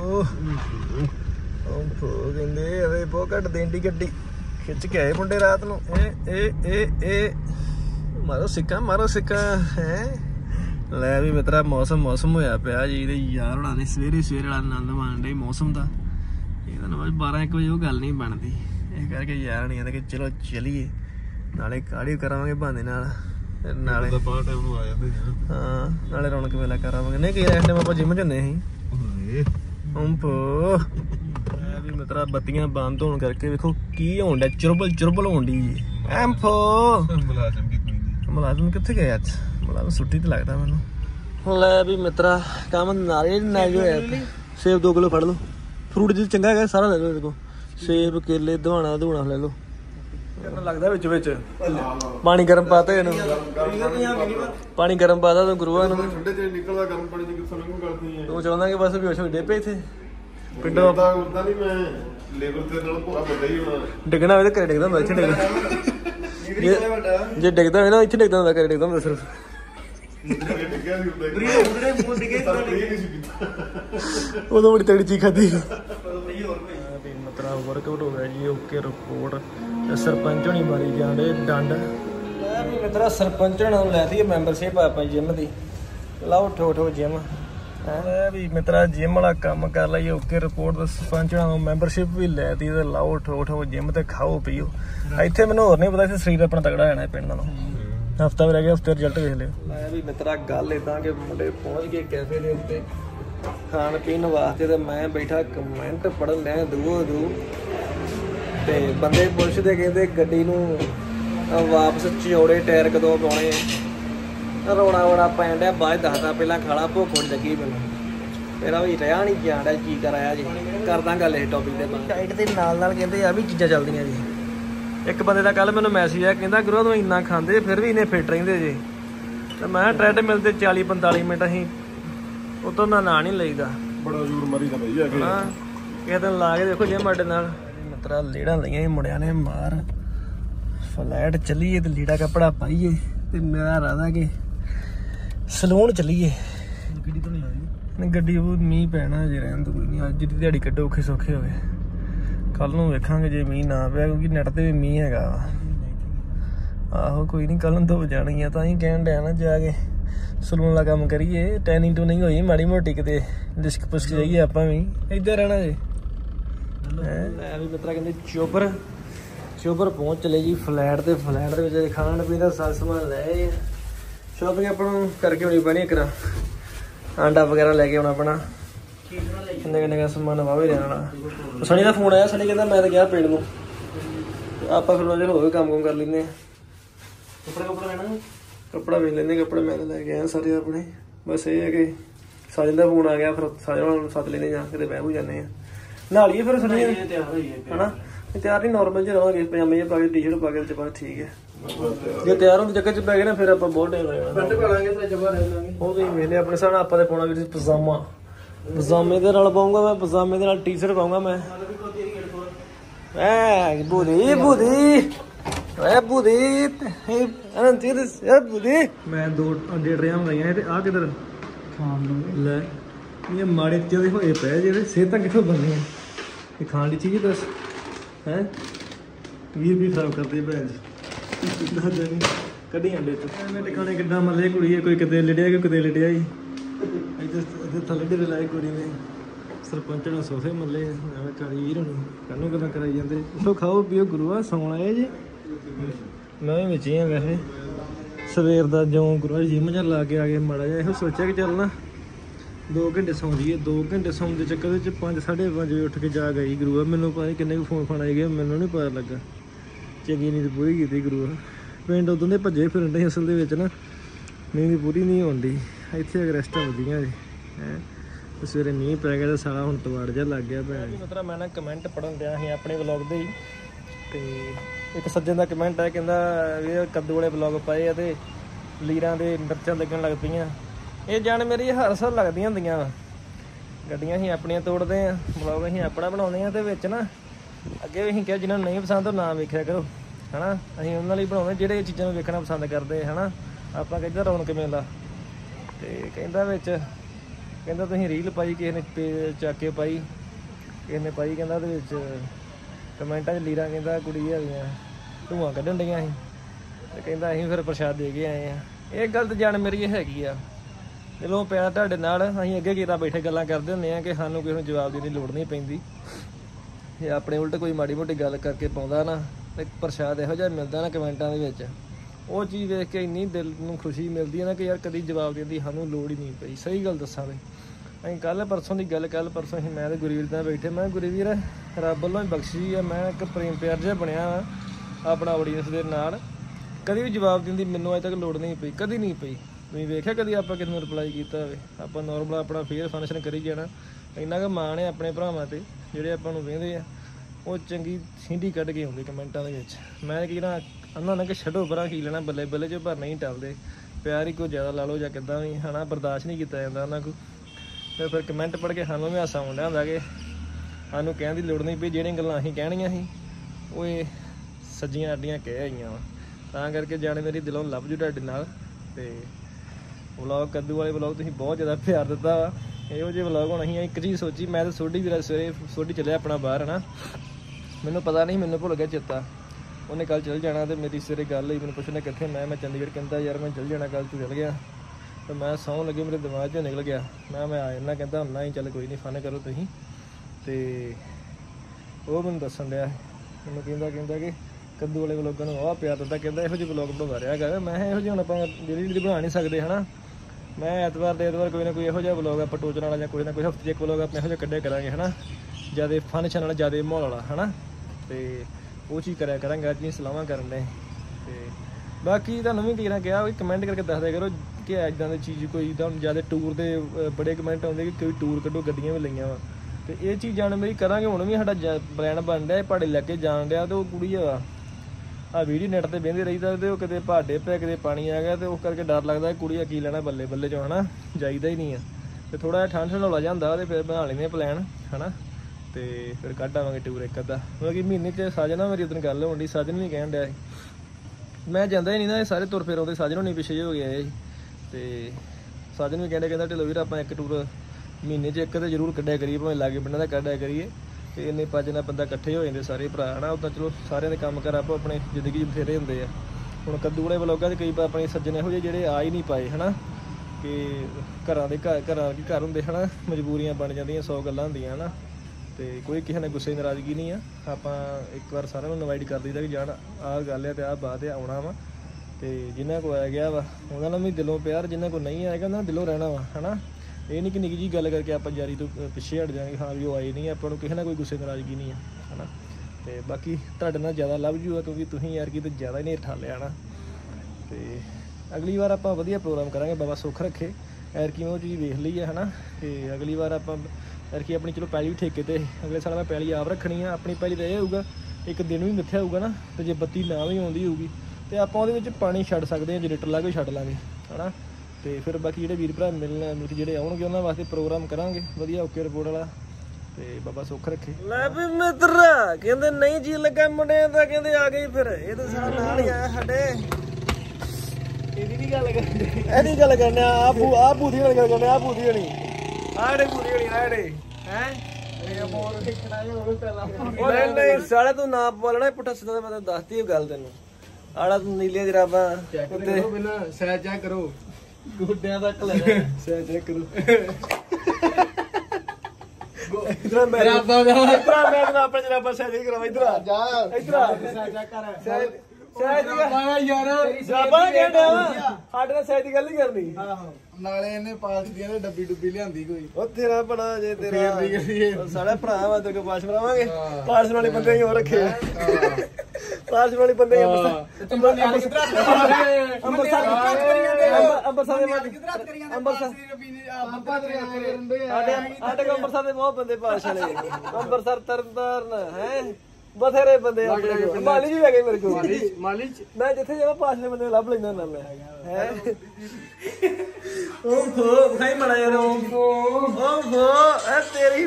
कहते बहुत घट देंडी गड्डी खिंच के आए मुंडे रात ਨੂੰ ए मारो सिक्का है ਲੈ ਵੀ ਮਿੱਤਰਾ ਮੌਸਮ ਹੋਇਆ ਪਿਆ ਜੀ ਤੇ ਯਾਰ ਹੁਣਾਂ ਨੇ ਸਵੇਰੇ ਵਾਲਾ ਆਨੰਦ ਮਾਣ ਡੇ ਮੌਸਮ ਦਾ ਇਹਦਾ ਨਾ 12-1 ਵਜੇ ਉਹ ਗੱਲ ਨਹੀਂ ਬਣਦੀ ਇਹ ਕਰਕੇ ਯਾਰ ਨਹੀਂ ਆਂਦਾ ਕਿ ਚਲੋ ਚਲੀਏ ਨਾਲੇ ਕਾੜੀਓ ਕਰਾਵਾਂਗੇ ਬਹਾਨੇ ਨਾਲ ਨਾਲੇ ਬਾਹਰ ਟਾਈਮ ਨੂੰ ਆ ਜਾਂਦੇ ਹਾਂ ਨਾਲੇ ਰੌਣਕ ਮੇਲਾ ਕਰਾਵਾਂਗੇ ਨਹੀਂ ਕਿ ਇਸ ਟਾਈਮ ਆਪਾਂ ਜਿਮ ਜਾਂਦੇ ਸੀ ਓਏ ਵੀ ਮਿੱਤਰਾ ਬੱਤੀਆਂ ਬੰਦ ਹੋਣ ਕਰਕੇ ਵੇਖੋ ਕੀ ਹੋਣ ਡਿਆ ਚੁਰਬਲ ਹੋਣ ਡਈ ਜੀ ਐਂਫੋ ਮੁਲਾਜ਼ਮ ਕਿੱਥੇ ਗਏ ਅੱਜ ਮੁਲਾਜ਼ਮ ਛੁੱਟੀ ਤੇ ਲੱਗਦਾ ਮੈਨੂੰ ਲੈ ਵੀ ਮਿੱਤਰਾ ਕੰਮ ਨਾਲੇ ਨਾਲ ਹੋਇਆ ਸੇਬ 2 ਕਿਲੋ ਫੜ ਲਓ ਫਰੂਟ ਜੀ ਚੰਗਾ ਹੈਗਾ ਸਾਰਾ ਲੈ ਲਓ ਇਹਦੇ ਕੋਲ ਸੇਬ ਕੇਲੇ ਦਵਾਣਾ ਲੈ ਲਓ ਲੱਗਦਾ ਵਿੱਚ ਪਾਣੀ ਗਰਮ ਪਾਤਾ ਇਹਨੂੰ ਪਾਣੀ ਗਰਮ ਪਾਤਾ ਤੂੰ ਗੁਰੂਆ ਨੂੰ ਠੰਡੇ ਤੇ ਨਿਕਲਦਾ ਗਰਮ ਪਾਣੀ ਚ ਕਿੱਥੋਂ ਲੰਘੂ ਕਰਦੀ ਹੈ ਤੂੰ ਚਾਹੁੰਦਾ ਕਿ ਬਸ ਬੇਹੋਸ਼ ਹੋ ਡੇਪੇ ਇੱਥੇ ਪਿੰਡੋਂ ਉਦਾਂ ਨਹੀਂ ਮੈਂ ਲੇਬਰ ਤੇ ਨਾਲ ਪੂਰਾ ਵੱਡਾ ਹੀ ਹੋਣਾ ਡਿੱਗਣਾ ਹੋਵੇ ਤਾਂ ਘਰੇ ਡਿੱਗਦਾ ਹੁੰਦਾ ਇੱਥੇ ਜੇ ਡਿੱਗਦਾ ਹੋਵੇ ਨਾ ਇੱਥੇ ਡਿੱਗਦਾ ਹੁੰਦਾ ਘਰੇ ਡਿੱਗਦਾ ਹੁੰਦਾ ਸਿਰਫ ਉਦੋਂ ਬੜੀ ਤਗੜੀ ਚੀਜ਼ ਖਾਧੀ ਮਤਲਬ ਵਰਕਆਊਟ ਹੋ ਗਿਆ ਜੀ ਓਕੇ ਰਿਪੋਰਟ ਸਰਪੰਚ ਹੋਣੀ ਮਾਰੀ ਜਾਂਦੇ ਡੰਡ ਮਿੱਤਰਾ ਸਰਪੰਚ ਹੋਣਾ ਨੂੰ ਲੈਤੀ ਮੈਂਬਰਸ਼ਿਪ ਆਪਾਂ ਜਿਮ ਦੀ ਲਾਓ ਠੋ ਜਿਮ ਹੈ ਵੀ ਮਿੱਤਰਾ ਜਿਮ ਵਾਲਾ ਕੰਮ ਕਰ ਲਈ ਓਕੇ ਰਿਪੋਰਟ ਸਰਪੰਚ ਹੋਣਾ ਨੂੰ ਮੈਂਬਰਸ਼ਿਪ ਵੀ ਲੈਤੀ ਤੇ ਲਾਓ ਠੋ ਜਿਮ ਤੇ ਖਾਓ ਪੀਓ ਇੱਥੇ ਮੈਨੂੰ ਹੋਰ ਨਹੀਂ ਪਤਾ ਇੱਥੇ ਸਰੀਰ ਆਪਣਾ ਤਗੜਾ ਹੋਣਾ ਪਿੰਡ ਨਾਲੋਂ ਹਫਤਾ ਵੀ ਰਹਿ ਗਿਆ ਹਫਤੇ ਰਿਜ਼ਲਟ ਵੇਖ ਲਿਓ ਮੈਂ ਵੀ ਮਿੱਤਰਾ ਗੱਲ ਏਦਾਂ ਕਿ ਮੁੰਡੇ ਪਹੁੰਚ ਗਏ ਕੈਫੇ ਦੇ ਉੱਤੇ ਖਾਣ ਪੀਣ ਵਾਸਤੇ ਤੇ ਮੈਂ ਬੈਠਾ ਕਮੈਂਟ ਪੜ੍ਹਨ ਲਿਆ ਦੂ ਤੇ ਬੰਦੇ ਪੁੱਛਦੇ ਕਹਿੰਦੇ ਗੱਡੀ ਨੂੰ ਵਾਪਸ ਚੌੜੇ ਟਾਇਰ ਕਦੋਂ ਪਾਉਣੇ ਰੋਣਾ ਪੈਣ ਡਿਆ ਬਾਅਦ ਦੱਸਦਾ ਪਹਿਲਾਂ ਖਾਲਾ ਭੁੱਖ ਹੋਣ ਲੱਗੀ ਮੈਨੂੰ ਮੇਰਾ ਵੀ ਰਿਹਾ ਨਹੀਂ ਜਾਣ ਡਿਆ ਕੀ ਕਰਾਇਆ ਜੀ ਕਰਦਾ ਗੱਲ ਇਹ ਟੌਪਿਕ ਤੇ ਡਾਈਟ ਦੇ ਨਾਲ ਕਹਿੰਦੇ ਆ ਵੀ ਚੀਜ਼ਾਂ ਚੱਲਦੀਆਂ ਜੀ ਇੱਕ ਬੰਦੇ ਦਾ ਕੱਲ ਮੈਨੂੰ ਮੈਸੇਜ ਆਇਆ ਕਹਿੰਦਾ ਗੁਰੂ ਤੂੰ ਇੰਨਾ ਖਾਂਦੇ ਫਿਰ ਵੀ ਇੰਨੇ ਫਿੱਟ ਰਹਿੰਦੇ ਜੇ ਤੇ ਮੈਂ ਟ੍ਰੈਡਮਿਲ ਤੇ 40-45 ਮਿੰਟ ਅਸੀਂ ਉਤੋਂ ਦਾ ਨਾਂ ਨਹੀਂ ਲਈਦਾ ਬੜਾ ਜ਼ੋਰ ਮਾਰੀ ਦਾ ਭਈਆ ਹਾਂ ਕਿਸੇ ਦਿਨ ਲਾ ਕੇ ਦੇਖੋ ਜੇ ਸਾਡੇ ਨਾਲ ਮਿੱਤਰਾ ਲੀੜਾਂ ਲਈਆਂ ਸੀ ਮੁੰਡਿਆਂ ਨੇ ਮਾਰ ਫਲੈਟ ਚੱਲੀਏ ਤੇ ਲੀੜਾ ਕੱਪੜਾ ਪਾਈਏ ਤੇ ਮੇਰਾ ਇਰਾਦਾ ਕਿ ਸਲੂਨ ਚੱਲੀਏ ਕਿਹੜੀ ਤੋਂ ਨਹੀਂ ਆਈ ਗੱਡੀ ਬਹੁਤ ਮੀਂਹ ਪੈਣਾ ਅਜੇ ਰਹਿਣ ਤੋਂ ਕੋਈ ਨਹੀਂ। ਅੱਜ ਦੀ ਦਿਹਾੜੀ ਕੱਢੋ ਔਖੇ ਸੌਖੇ ਹੋ ਗਏ, ਕੱਲ ਨੂੰ ਵੇਖਾਂਗੇ ਜੇ ਮੀਂਹ ਨਾ ਪਿਆ, ਕਿਉਂਕਿ ਨੈਟ ਤੇ ਵੀ ਮੀਂਹ ਹੈਗਾ ਵਾ। ਆਹੋ ਕੋਈ ਨਹੀਂ, ਕੱਲ ਨੂੰ ਧੁੱਪ ਜਾਣੀ ਆ। ਤਾਂ ਹੀ ਕਹਿਣ ਡਿਆ ਨਾ ਜਾ ਕੇ ਸਲੂਨ ਵਾਲਾ ਕੰਮ ਕਰੀਏ, ਟੈਨਿੰਗ ਟੂਨਿੰਗ ਹੋਈ ਮਾੜੀ ਮੋਟੀ, ਕਿਤੇ ਲਿਸਕ ਪੁਸਕ ਜਾਈਏ ਆਪਾਂ ਵੀ। ਇੱਧਰ ਰਹਿਣਾ ਜੇ ਐ ਵੀ ਮਿੱਤਰਾ ਕਹਿੰਦੇ ਚੋਪਰ ਪਹੁੰਚ ਚਲੇ ਜੀ ਫਲੈਟ ਤੇ। ਫਲੈਟ ਦੇ ਵਿੱਚ ਖਾਣ ਪੀਣ ਦਾ ਸਾਰਾ ਸਮਾਨ ਲੈ ਆਏ। ਸ਼ੋਪਿੰਗ ਆਪਾਂ ਨੂੰ ਕਰਕੇ ਆਉਣੀ ਪੈਣੀ ਇੱਕ ਰਾ, ਆਂਡਾ ਵਗੈਰਾ ਲੈ ਕੇ ਆਉਣਾ ਆਪਣਾ। ਕਿੰਨੇ ਸਮਾਨ ਵਾਵੇ ਲੈਣਾ। ਸਣੀ ਦਾ ਫੋਨ ਆਇਆ, ਸਣੀ ਕਹਿੰਦਾ ਮੈਂ ਤਾਂ ਗਿਆ ਪਿੰਡ ਨੂੰ, ਆਪਾਂ ਫਿਰ ਉਹਦੇ ਹੋਰ ਕੰਮ ਕਰ ਲੈਂਦੇ ਹਾਂ। ਕੱਪੜਾ ਵੇਚ ਲੈਂਦੇ, ਕੱਪੜੇ ਮੈਂ ਤਾਂ ਲੈ ਕੇ ਆਇਆ ਸਾਰੇ ਆਪਣੇ। ਬਸ ਇਹ ਹੈ ਕਿ ਸਾਜਨ ਦਾ ਫੋਨ ਆ ਗਿਆ, ਫਿਰ ਸਾਜਨ ਨੂੰ ਸੱਦ ਲੈਂਦੇ ਜਾਂ ਕਿਤੇ ਬਹਿ ਹੋ ਜਾਂਦੇ ਆ। ਨਹਾ ਲਈਏ ਫਿਰ ਸਣੀ ਹਨਾ। ਤਿਆਰ ਨਹੀਂ, ਨੋਰਮਲ ਜਿਹੇ ਰਹਾਂਗੇ, ਪਜਾਮੇ ਜਿਹੇ ਪਾ ਕੇ ਟੀ ਸ਼ਰਟ ਪਾ ਕੇ ਬਸ ਠੀਕ ਹੈ। ਜੇ ਤਿਆਰ ਹੋਣ ਚੱਕਰ ਚ ਪੈ ਗਏ ਨਾ ਫਿਰ ਆਪਾਂ ਬਹੁਤ ਟਾਈਮ ਉਹ ਤੁਸੀਂ ਵੇਲੇ ਆਪਣੇ ਸਾਹਮਣੇ। ਆਪਾਂ ਤੇ ਪਾਉਣਾ ਵੀ ਪਜਾਮਾ, ਪਜਾਮੇ ਦੇ ਨਾਲ ਪਾਉਂਗਾ ਮੈਂ, ਪਜਾਮੇ ਦੇ ਨਾਲ ਟੀ ਸ਼ਰਟ ਪਾਉਂਗਾ ਮੈਂ। ਮੈਂ 2 ਅੰਡੇ ਟਰੇਆਂ ਮੰਗਾਈਆਂ ਤੇ ਆਹ ਕਿਧਰ ਖਾਣ ਨੂੰ ਲੈ। ਇਹ ਮਾੜੇ ਚੋਦੇ ਹੋਏ ਪਏ ਜਿਹੜੇ, ਸਿਹਤਾਂ ਕਿੱਥੋਂ ਬਣਨੀਆਂ ਇਹ ਖਾਣ ਦੀ ਚੀਜ਼। ਦੱਸ ਹੈ 20 ਰੁਪਏ ਖਰਾਬ ਕਰਦੇ ਭੈਣ ਜੀ। ਕੱਢੀ ਅੰਡੇ ਚ ਐਵੇਂ ਟਿਕਾਣੇ ਕਿੱਦਾਂ ਮੱਲੇ ਕੁੜੀ ਹੈ, ਕੋਈ ਕਿਤੇ ਲਿਟਿਆ ਕੋਈ ਕਿਤੇ ਲਿਟਿਆ ਜੀ। ਇੱਥੇ ਥੱਲੇ ਢੇਰੇ ਲਾਏ ਕੁੜੀ ਨੇ। ਸਰਪੰਚ ਨੂੰ ਸੋਫੇ ਮੱਲੇ ਐਵੇਂ ਕਰੀ ਵੀਰ ਹੋਣੀ ਕਾਹਨੂੰ ਗੱਲਾਂ ਕਰਾਈ ਜਾਂਦੇ। ਉੱਠੋ ਖਾਓ ਪੀਓ ਗੁਰੂਆ, ਸੌਣਾ ਹੈ ਜੀ। ਮੈਂ ਵੀ ਵਿੱਚ ਹੀ ਹਾਂ ਵੈਸੇ ਸਵੇਰ ਦਾ, ਜਿਉਂ ਗੁਰੂਆ ਜਿੰਮ ਜਾਂ ਲਾ ਕੇ ਆ ਗਏ ਮਾੜਾ ਜਿਹਾ। ਇਹੋ ਸੋਚਿਆ ਕਿ ਚੱਲ ਨਾ 2 ਘੰਟੇ ਸੌਂ ਜਾਈਏ। 2 ਘੰਟੇ ਸੌਣ ਦੇ ਚੱਕਰ ਵਿੱਚ 5 ਸਾਢੇ 5 ਵਜੇ ਉੱਠ ਕੇ ਜਾ ਗਈ ਗੁਰੂਆ। ਮੈਨੂੰ ਪਤਾ ਨਹੀਂ ਕਿੰਨੇ ਕੁ ਫੋਨ ਆਏ ਗਏ, ਮੈਨੂੰ ਨਹੀਂ ਪਤਾ ਲੱਗਾ। ਚੰਗੀ ਨੀਂਦ ਪੂਰੀ ਕੀਤੀ ਗੁਰੂਆ। ਪਿੰਡ ਉਦੋਂ ਦੇ ਭੱਜੇ ਫਿਰਨ ਡੇ ਅਸਲ ਦੇ ਵਿੱਚ ਨਾ, ਨੀਂਦ ਪੂਰੀ ਨਹੀਂ ਆਉਂਦੀ। ਇੱਥੇ ਅਗਰ ਰੈਸਟਾਂ ਵਧੀਆ ਜੀ ਹੈ। ਸਵੇਰੇ ਮੀਂਹ ਪੈ ਗਿਆ ਤਾਂ ਸਾਲਾ ਹੁਣ ਤਵਾੜ ਜਿਹਾ ਲੱਗ ਗਿਆ ਭੈਣ। ਮਤਲਬ ਮੈਂ ਨਾ ਕਮੈਂਟ ਪੜ੍ਹਨ ਡਿਆ ਸੀ ਆਪਣੇ ਵਲੋਗ ਦੇ ਹੀ, ਤੇ ਇੱਕ ਸੱਜਣ ਦਾ ਕਮੈਂਟ ਹੈ, ਕਹਿੰਦਾ ਵੀ ਕੱਦੂ ਵਾਲੇ ਵਲੋਗ ਪਾਏ ਆ ਤੇ ਲੀਰਾਂ ਦੇ ਮਿਰਚਾਂ ਲੱਗਣ ਲੱਗ ਪਈਆਂ। ਇਹ ਜਾਣ ਮੇਰੀ ਹਰ ਸਾਲ ਲੱਗਦੀਆਂ ਹੁੰਦੀਆਂ ਵਾ। ਗੱਡੀਆਂ ਅਸੀਂ ਆਪਣੀਆਂ ਤੋੜਦੇ ਹਾਂ, ਵਲੋਗ ਅਸੀਂ ਆਪਣਾ ਬਣਾਉਂਦੇ ਹਾਂ। ਤੇ ਵਿੱਚ ਨਾ ਅੱਗੇ ਵੀ ਅਸੀਂ ਕਿਹਾ ਜਿਹਨਾਂ ਨੂੰ ਨਹੀਂ ਪਸੰਦ ਉਹ ਨਾ ਵੇਖਿਆ ਕਰੋ ਹੈ ਨਾ। ਅਸੀਂ ਉਹਨਾਂ ਲਈ ਬਣਾਉਂਦੇ ਜਿਹੜੇ ਚੀਜ਼ਾਂ ਨੂੰ ਵੇਖਣਾ ਪਸੰਦ ਕਰਦੇ ਹੈ ਨਾ। ਆਪਾਂ ਕਹਿੰਦਾ ਰੌਣਕ ਮੇਲਾ, ਤੇ ਕਹਿੰਦਾ ਵਿੱਚ ਕਹਿੰਦਾ ਤੁਸੀਂ ਰੀਲ ਪਾਈ, ਕਿਸੇ ਨੇ ਪੇਜ ਚੱਕ ਕੇ ਪਾਈ, ਕਿਸੇ ਨੇ ਪਾਈ ਕਹਿੰਦਾ ਉਹਦੇ ਵਿੱਚ ਕਮੈਂਟਾਂ 'ਚ ਲੀਰਾਂ ਕਹਿੰਦਾ ਕੁੜੀ ਹੈਗੀਆਂ ਧੂਆਂ ਕੱਢਣ ਡੀਆਂ ਸੀ, ਤੇ ਕਹਿੰਦਾ ਅਸੀਂ ਫਿਰ ਪ੍ਰਸ਼ਾਦ ਦੇ ਕੇ ਆਏ ਹਾਂ। ਇਹ ਗੱਲ ਤਾਂ ਜਾਣ ਮੇਰੀ ਇਹ ਹੈਗੀ ਆ। ਚਲੋ ਪਿਆਰ ਤੁਹਾਡੇ ਨਾਲ, ਅਸੀਂ ਅੱਗੇ ਕਿਤਾ ਬੈਠੇ ਗੱਲਾਂ ਕਰਦੇ ਹੁੰਦੇ ਹਾਂ ਕਿ ਸਾਨੂੰ ਕਿਸੇ ਨੂੰ ਜਵਾਬ ਦੇਣ ਦੀ ਲੋੜ ਨਹੀਂ ਪੈਂਦੀ। ਜੇ ਆਪਣੇ ਉਲਟ ਕੋਈ ਮਾੜੀ ਮੋਟੀ ਗੱਲ ਕਰਕੇ ਪਾਉਂਦਾ ਨਾ, ਤੇ ਪ੍ਰਸ਼ਾਦ ਇਹੋ ਜਿਹਾ ਮਿਲਦਾ ਨਾ ਕਮੈਂਟਾਂ ਦੇ ਵਿੱਚ, ਉਹ ਚੀਜ਼ ਵੇਖ ਕੇ ਇੰਨੀ ਦਿਲ ਨੂੰ ਖੁਸ਼ੀ ਮਿਲਦੀ ਹੈ ਨਾ ਕਿ ਯਾਰ ਕਦੀ ਜਵਾਬ ਦੇਣ ਦੀ ਸਾਨੂੰ ਲੋੜ ਹੀ ਨਹੀਂ ਪਈ। ਸਹੀ ਗੱਲ ਦੱਸਾਂ ਤੇ ਅਸੀਂ ਕੱਲ੍ਹ ਪਰਸੋਂ ਦੀ ਗੱਲ, ਕੱਲ੍ਹ ਪਰਸੋਂ ਅਸੀਂ ਮੈਂ ਤੇ ਗੁਰਵੀਰ ਨਾਲ ਬੈਠੇ। ਮੈਂ ਗੁਰਵੀਰ ਰੱਬ ਵੱਲੋਂ ਹੀ ਬਖਸ਼ੀ ਆ, ਮੈਂ ਇੱਕ ਪ੍ਰੇਮ ਪਿਆਰ ਜਿਹਾ ਬਣਿਆ ਵਾ ਆਪਣਾ ਆਡੀਅੰਸ ਦੇ ਨਾਲ। ਕਦੀ ਵੀ ਜਵਾਬ ਦੇਣ ਦੀ ਮੈਨੂੰ ਅਜੇ ਤੱਕ ਲੋੜ ਨਹੀਂ ਪਈ, ਕਦੀ ਨਹੀਂ ਪਈ। ਤੁਸੀਂ ਵੇਖਿਆ ਕਦੀ ਆਪਾਂ ਕਿਸੇ ਨੂੰ ਰਿਪਲਾਈ ਕੀਤਾ ਹੋਵੇ? ਆਪਾਂ ਨੋਰਮਲ ਆਪਣਾ ਫੇਅਰ ਫੰਕਸ਼ਨ ਕਰੀ ਜਾਣਾ। ਇੰਨਾ ਕੁ ਮਾਣ ਹੈ ਆਪਣੇ ਭਰਾਵਾਂ ਤੇ ਜਿਹੜੇ ਆਪਾਂ ਨੂੰ ਵੇਖਦੇ ਆ। ਉਹ ਚੰਗੀ ਸਿੰਡੀ ਕੱਢ ਕੇ ਆਉਂਦੇ ਕਮੈਂਟਾਂ ਦੇ ਵਿੱਚ। ਮੈਂ ਕੀ ਨਾ ਉਹਨਾਂ ਨੇ ਕਿ ਛੱਡੋ ਪਰਾਂ ਕੀ ਲੈਣਾ ਬੱਲੇ ਬੱਲੇ 'ਚ, ਪਰ ਨਹੀਂ ਟਲਦੇ। ਪਿਆਰ ਹੀ ਕੋਈ ਜ਼ਿਆਦਾ ਲਾ ਲਓ ਜਾਂ ਕਿੱਦਾਂ ਵੀ ਹੈ ਨਾ, ਬਰਦਾਸ਼ਤ ਨਹੀਂ ਕੀਤਾ ਜਾਂਦਾ ਉਹਨਾਂ ਕੋਲ। ਤੇ ਫਿਰ ਕਮੈਂਟ ਪੜ੍ਹ ਕੇ ਸਾਨੂੰ ਵੀ ਹਾਸਾ ਆਉਂਦਾ ਹੁੰਦਾ ਕਿ ਸਾਨੂੰ ਕਹਿਣ ਦੀ ਲੋੜ ਨਹੀਂ ਪਈ। ਜਿਹੜੀਆਂ ਗੱਲਾਂ ਅਸੀਂ ਕਹਿਣੀਆਂ ਸੀ ਉਹ ਇਹ ਸੱਜੀਆਂ ਅੱਡੀਆਂ ਕਹਿ ਆਈਆਂ ਵਾ। ਤਾਂ ਕਰਕੇ ਜਾਣੇ ਮੇਰੀ ਦਿਲੋਂ ਲੱਭ ਜੂ ਤੁਹਾਡੇ ਨਾਲ। ਤੇ ਵਲੋਗ ਕੱਦੂ ਵਾਲੇ ਵਲੋਗ ਤੁਸੀਂ ਬਹੁਤ ਜ਼ਿਆਦਾ ਪਿਆਰ ਦਿੱਤਾ ਵਾ। ਇਹੋ ਜਿਹੇ ਵਲੋਗ ਹੁਣ ਅਸੀਂ ਇੱਕ ਚੀਜ਼ ਸੋਚੀ, ਮੈਂ ਤਾਂ ਸੋਢੀ ਵੀਰਾ ਸਵੇਰੇ ਸੋਢੀ ਚੱਲਿਆ ਆਪਣਾ ਬਾਹਰ ਹੈ ਨਾ। ਮੈਨੂੰ ਪਤਾ ਨਹੀਂ, ਮੈਨੂੰ ਭੁੱਲ ਗਿਆ ਚੇਤਾ। ਉਹਨੇ ਕੱਲ੍ਹ ਚੱਲ ਜਾਣਾ ਤੇ ਮੇਰੀ ਸਵੇਰੇ ਗੱਲ ਹੋਈ, ਮੈਨੂੰ ਪੁੱਛਣਾ ਕਿੱਥੇ। ਮੈਂ ਚੰਡੀਗੜ੍ਹ। ਕਹਿੰਦਾ ਯਾਰ ਮੈਂ ਚੱਲ ਜਾਣਾ ਕੱਲ੍ਹ, ਤੂੰ ਚੱਲ ਗਿਆ। ਤੇ ਮੈਂ ਸੌਣ ਲੱਗੇ, ਮੇਰੇ ਦਿਮਾਗ 'ਚੋਂ ਨਿਕਲ ਗਿਆ। ਮੈਂ ਆ ਜਾਂਦਾ। ਕਹਿੰਦਾ ਹੁੰਦਾ ਹੀ ਚੱਲ ਕੋਈ ਨਹੀਂ, ਫਨ ਕਰੋ ਤੁਸੀਂ। ਤੇ ਉਹ ਮੈਨੂੰ ਦੱਸਣ ਡਿਆ, ਮੈਨੂੰ ਕਹਿੰਦਾ ਕਿ ਕੱਦੂ ਵਾਲੇ ਵਲੋਗਾਂ ਨੂੰ ਆਹ ਪਿਆਰ ਦਿੱਤਾ। ਕਹਿੰਦਾ ਇਹੋ ਜਿਹੇ ਵਲੋਗ ਬਣਵਾ ਰਿਹਾ ਕਰ। ਮੈਂ ਇਹੋ ਜਿਹੇ ਹੁਣ ਆਪਾਂ ਡੇਲੀ ਬਣਾ ਨਹੀਂ ਸਕਦੇ ਹੈ ਨਾ। ਮੈਂ ਐਤਵਾਰ ਦੇ ਐਤਵਾਰ ਕੋਈ ਨਾ ਕੋਈ ਇਹੋ ਜਿਹਾ ਵਲੋਗ ਆਪਾਂ ਟੋਚਣ ਵਾਲਾ ਜਾਂ ਕੋਈ ਨਾ ਕੋਈ ਹਫ਼ਤੇ 'ਚ ਇੱਕ ਵਲੋਗ ਆਪਾਂ ਇਹੋ ਜਿਹਾ ਕੱਢਿਆ ਕਰਾਂਗੇ ਹੈ ਨਾ। ਜ਼ਿਆਦਾ ਫੰਕਸ਼ਨ ਵਾਲਾ, ਜ਼ਿਆਦਾ ਮਾਹੌਲ ਵਾਲਾ ਹੈ ਨਾ। ਤੇ ਉਹ ਚੀਜ਼ ਕਰਿਆ ਕਰਾਂਗੇ। ਅੱਜ ਸਲਾਹਾਂ ਕਰਨ ਦੇ। ਤੇ ਬਾਕੀ ਤੁਹਾਨੂੰ ਵੀ ਕਿਹਨਾਂ ਕਿਹਾ ਵੀ ਕਮੈਂਟ ਕਰਕੇ ਦੱਸ ਦਿਆ ਕਰੋ ਕਿ ਇੱਦਾਂ ਦੀ ਚੀਜ਼ ਕੋਈ ਤੁਹਾਨੂੰ ਜ਼ਿਆਦਾ ਟੂਰ ਦੇ ਬੜੇ ਕਮੈਂਟ ਆਉਂਦੇ ਕਿ ਕੋਈ ਟੂਰ ਕੱਢੋ, ਗੱਡੀਆਂ ਵੀ ਲਈਆਂ ਵਾ। ਤੇ ਇਹ ਚੀਜ਼ ਜਾਣ ਮੇਰੀ ਕਰਾਂਗੇ। ਹੁਣ ਵੀ ਸਾਡਾ ਪਲਾਨ ਬਣ ਰਿਹਾ ਪਹਾੜੇ ਲੈ ਕੇ ਜਾਣ ਡਿਆ। ਤੇ ਉਹ ਕੁੜੀ ਆ ਵੀਡੀਓ ਨੈਟ ਤੇ ਬਹਿੰਦੇ ਰਹੀਦਾ ਤੇ ਉਹ ਕਿਤੇ ਪਹਾੜੇ ਪੈ ਕਿਤੇ ਪਾਣੀ ਆ ਗਿਆ। ਤੇ ਉਸ ਕਰਕੇ ਡਰ ਲੱਗਦਾ ਕੁੜੀ ਆ ਕੀ ਲੈਣਾ ਬੱਲੇ ਬੱਲੇ 'ਚੋਂ ਹੈ ਨਾ। ਜਾਈਦਾ ਹੀ ਨਹੀਂ ਆ। ਤੇ ਥੋੜ੍ਹਾ ਜਿਹਾ ਠੰਡ ਠੰਡੌਲਾ ਜਿਹਾ ਹੁੰਦਾ। ਤੇ ਫਿਰ ਬਣਾ ਲੈਂਦੇ ਪਲਾਨ ਹੈ ਨਾ। ਤੇ ਫਿਰ ਕੱਢ ਆਵਾਂਗੇ ਟੂਰ ਇੱਕ ਅੱਧਾ। ਮਤਲਬ ਕਿ ਮਹੀਨੇ 'ਚ ਸਾਜਣਾ ਮੇਰੀ ਉਦੋਂ ਗੱਲ ਹੋਣ ਡਈ। ਸਾਜਨ ਵੀ ਕਹਿਣ ਡਿਆ ਮੈਂ ਜਾਂਦਾ ਹੀ ਨਹੀਂ ਨਾ। ਇਹ ਸਾਰੇ ਤੁਰ ਫਿਰ ਆਉਂਦੇ। ਸਾਜਨ ਹੋਣੀ ਪਿੱਛੇ ਜਿਹੇ ਹੋ ਗਿਆ ਜੀ। ਤੇ ਸਾਜਨ ਵੀ ਕਹਿੰਦਾ ਢਿੱਲੋਂ ਵੀਰ ਆਪਾਂ ਇੱਕ ਟੂਰ ਮਹੀਨੇ 'ਚ ਇੱਕ ਤਾਂ ਜ਼ਰੂਰ ਕੱਢਿਆ ਕਰੀਏ, ਭਾਵੇਂ ਲਾਗੇ ਪਿੰਡਾਂ ਦਾ ਕੱਢਿਆ ਕਰੀਏ। ਤੇ ਇੰਨੇ 5 ਨਾਲ ਬੰਦਾ ਇਕੱਠੇ ਹੋ ਜਾਂਦੇ ਸਾਰੇ ਭਰਾ ਹੈ ਨਾ। ਉੱਦਾਂ ਚਲੋ ਸਾਰਿਆਂ ਦੇ ਕੰਮ ਕਰ ਆਪੋ ਆਪਣੇ ਜ਼ਿੰਦਗੀ 'ਚ ਬਥੇਰੇ ਹੁੰਦੇ ਆ। ਹੁਣ ਕੱਦੂ ਵਾਲੇ ਵਲੋਗਾਂ 'ਚ ਕਈ ਆਪਣੇ ਸੱਜਣ ਇਹੋ ਜਿਹੇ ਜਿਹੜੇ ਆ ਹੀ ਨਹੀਂ ਪਾਏ ਹੈ ਨਾ, ਕਿ ਘਰਾਂ ਦੇ ਘਰ ਹੁੰਦੇ ਹੈ ਨਾ, ਮਜਬੂਰੀਆਂ ਬਣ ਜਾਂਦੀਆਂ, 100 ਗੱਲਾਂ ਹੁੰਦੀਆਂ ਹੈ ਨਾ। ਤੇ ਕੋਈ ਕਿਸੇ ਨਾਲ ਗੁੱਸੇ ਨਾਰਾਜ਼ਗੀ ਨਹੀਂ ਆ। ਆਪਾਂ ਇੱਕ ਵਾਰ ਸਾਰਿਆਂ ਨੂੰ ਇਨਵਾਈਟ ਕਰ ਦਈਦਾ ਕਿ ਜਾਣ ਆਹ ਗੱਲ ਆ ਤੇ ਆਹ ਬਾਤ ਆ, ਆਉਣਾ ਵਾ। ਤੇ ਜਿਨ੍ਹਾਂ ਕੋਲ ਆ ਗਿਆ ਵਾ ਉਹਨਾਂ ਨਾਲ ਵੀ ਦਿਲੋਂ ਪਿਆਰ, ਜਿਨ੍ਹਾਂ ਕੋਲ ਨਹੀਂ ਆਏਗਾ ਉਹਨਾਂ ਦਿਲੋਂ ਰਹਿਣਾ ਵਾ ਹੈ ਨਾ। ਇਹ ਨਹੀਂ ਕਿ ਨਿੱਕੀ ਜਿਹੀ ਗੱਲ ਕਰਕੇ ਆਪਾਂ ਯਾਰੀ ਤੋਂ ਪਿੱਛੇ ਹਟ ਜਾਵਾਂਗੇ, ਹਾਂ ਵੀ ਉਹ ਆਏ ਨਹੀਂ, ਆਪਾਂ ਨੂੰ ਕਿਸੇ ਨਾਲ ਕੋਈ ਗੁੱਸੇ ਨਾਰਾਜ਼ਗੀ ਨਹੀਂ ਆ ਹੈ ਨਾ। ਤੇ ਬਾਕੀ ਤੁਹਾਡੇ ਨਾਲ ਜ਼ਿਆਦਾ ਲਵ ਯੂ ਆ, ਕਿਉਂਕਿ ਤੁਸੀਂ ਯਾਰ ਕੀ ਤਾਂ ਜ਼ਿਆਦਾ ਹੀ ਨਹੀਂ ਠਾਲਿਆ ਨਾ। ਤੇ ਅਗਲੀ ਵਾਰ ਆਪਾਂ ਵਧੀਆ ਪ੍ਰੋਗਰਾਮ ਕਰਾਂਗੇ, ਬਾਬਾ ਸੁੱਖ ਰੱਖੇ। ਐਰਕੀ ਮੈਂ ਉਹ ਚੀਜ਼ ਵੇਖ ਲਈ ਹੈ ਹੈ ਨਾ। ਤੇ ਅਗਲੀ ਵਾਰ ਆਪਾਂ ਐਰਕੀ ਆਪਣੀ ਚਲੋ ਪੈਲੀ ਵੀ ਠੇਕੇ 'ਤੇ, ਅਗਲੇ ਸਾਲ ਮੈਂ ਪੈਲੀ ਆਪ ਰੱਖਣੀ ਆ। ਆਪਣੀ ਪੈਲੀ ਤਾਂ ਇਹ ਹੋਊਗਾ ਇੱਕ ਦਿਨ ਵੀ ਮਿੱਥਿਆ ਹੋਊਗਾ ਨਾ, ਤੇ ਜੇ ਬੱਤੀ ਨਾ ਵੀ ਆਉਂਦੀ ਹੋਊਗੀ ਤੇ ਆਪਾਂ ਉਹਦੇ ਵਿੱਚ ਪਾਣੀ ਛੱਡ ਸਕਦੇ ਹਾਂ, ਜਨਰੇਟਰ ਲਾ ਕੇ ਛੱਡ ਲਾਂਗੇ ਹੈ ਨਾ। ਤੇ ਫਿਰ ਬਾਕੀ ਜਿਹੜੇ ਵੀਰ ਭਰਾ ਮਿਲਣ ਮਤਲਬ ਜਿਹੜੇ ਆਉਣਗੇ ਉਹਨਾਂ ਵਾਸਤੇ ਪ੍ਰੋਗਰਾਮ ਕਰਾਂਗੇ ਵਧੀਆ ਓਕੇ ਰਿਪੋਰਟ ਵਾਲਾ। ਤੇ ਬਾਬਾ ਸੁੱਖ ਰੱਖੇ। ਲੈ ਵੀ ਮਿੱਤਰਾ ਕਹਿੰਦੇ ਨਹੀਂ ਜੀ ਲੱਗਾ ਮੁੰਡਿਆਂ ਦਾ, ਕਹਿੰਦੇ ਆ ਗਏ ਫਿਰ। ਇਹ ਤਾਂ ਸਾਡਾ ਨਾਲ ਹੀ ਆਇਆ ਸਾਡੇ। ਇਹਦੀ ਗੱਲ ਕਰਨੇ ਆ ਭੂਤੀ ਵਾਲੀ ਗੱਲ ਕਰਨੇ ਆ ਭੂਤੀ ਹੋਣੀ ਆੜੇ ਭੂਤੀ ਹੋਣੀ ਆੜੇ ਹੈ। ਨਹੀਂ ਸਾਲੇ ਤੂੰ ਨਾ ਬੋਲਣਾ ਪੁੱਠਾ ਸਿੱਧਾ, ਮੈਂ ਤੈਨੂੰ ਦੱਸਦੀ ਗੱਲ ਤੈਨੂੰ। ਆੜਾ ਤੂੰ ਨੀਲੀਆਂ ਜਰਾਬਾਂ ਉੱਤੇ ਸੈਰ ਚੈੱਕ ਕਰੋ, ਗੋਡਿਆਂ ਤੱਕ ਲੈ ਸੈਰ ਚੈੱਕ ਕਰੋ। ਇਧਰ ਮੈਂ ਆਪਣੇ ਜਰਾਬਾਂ ਸੈਰ ਹੀ ਕਰਾਵਾਂ। ਇਧਰ ਸੈਰ ਚੈੱਕ ਕਰ ਸਾਡੇ ਨਾਲ ਸਹਿਜ ਦੀ ਗੱਲ ਨਹੀਂ ਕਰਨੀ। ਨਾਲੇ ਇਹਨੇ ਪਾਲਸ ਦੀਆਂ ਤੇ ਡੱਬੀ ਲਿਆਂਦੀ ਕੋਈ। ਉਹ ਤੇਰਾ ਬੜਾ ਜੇ ਤੇਰਾ ਸਾਡਾ ਭਰਾ ਵਾ, ਤੇਰੇ ਕੋਲ ਪਾਲਸ ਬਣਾਵਾਂਗੇ। ਪਾਲਸ ਵਾਲੇ ਬੰਦੇ ਹੀ ਹੋ ਰੱਖੇ, ਪਾਲਸ ਵਾਲੇ ਬੰਦੇ ਸਾਡੇ ਕੋਲ ਅੰਮ੍ਰਿਤਸਰ ਦੇ ਬਹੁਤ ਬੰਦੇ ਪਾਲਸ ਵਾਲੇ, ਅੰਮ੍ਰਿਤਸਰ ਤਰਨਤਾਰਨ ਹੈ ਬਥੇਰੇ ਬੰਦੇ ਆਪਣੇ ਕੋਲ। ਮਾਲੀ ਜੀ ਹੈਗੇ ਮੇਰੇ ਕੋਲ, ਮਾਲੀ ਮੈਂ ਜਿੱਥੇ ਜਾਵਾਂ ਪਾਸ ਦੇ ਬੰਦੇ ਲੱਭ ਲੈਂਦਾ ਨਾਲ ਹੈ। ਓਹੋ ਭਾਈ ਮੜਾ ਯਾਰ, ਓਹੋ ਐ ਤੇਰੀ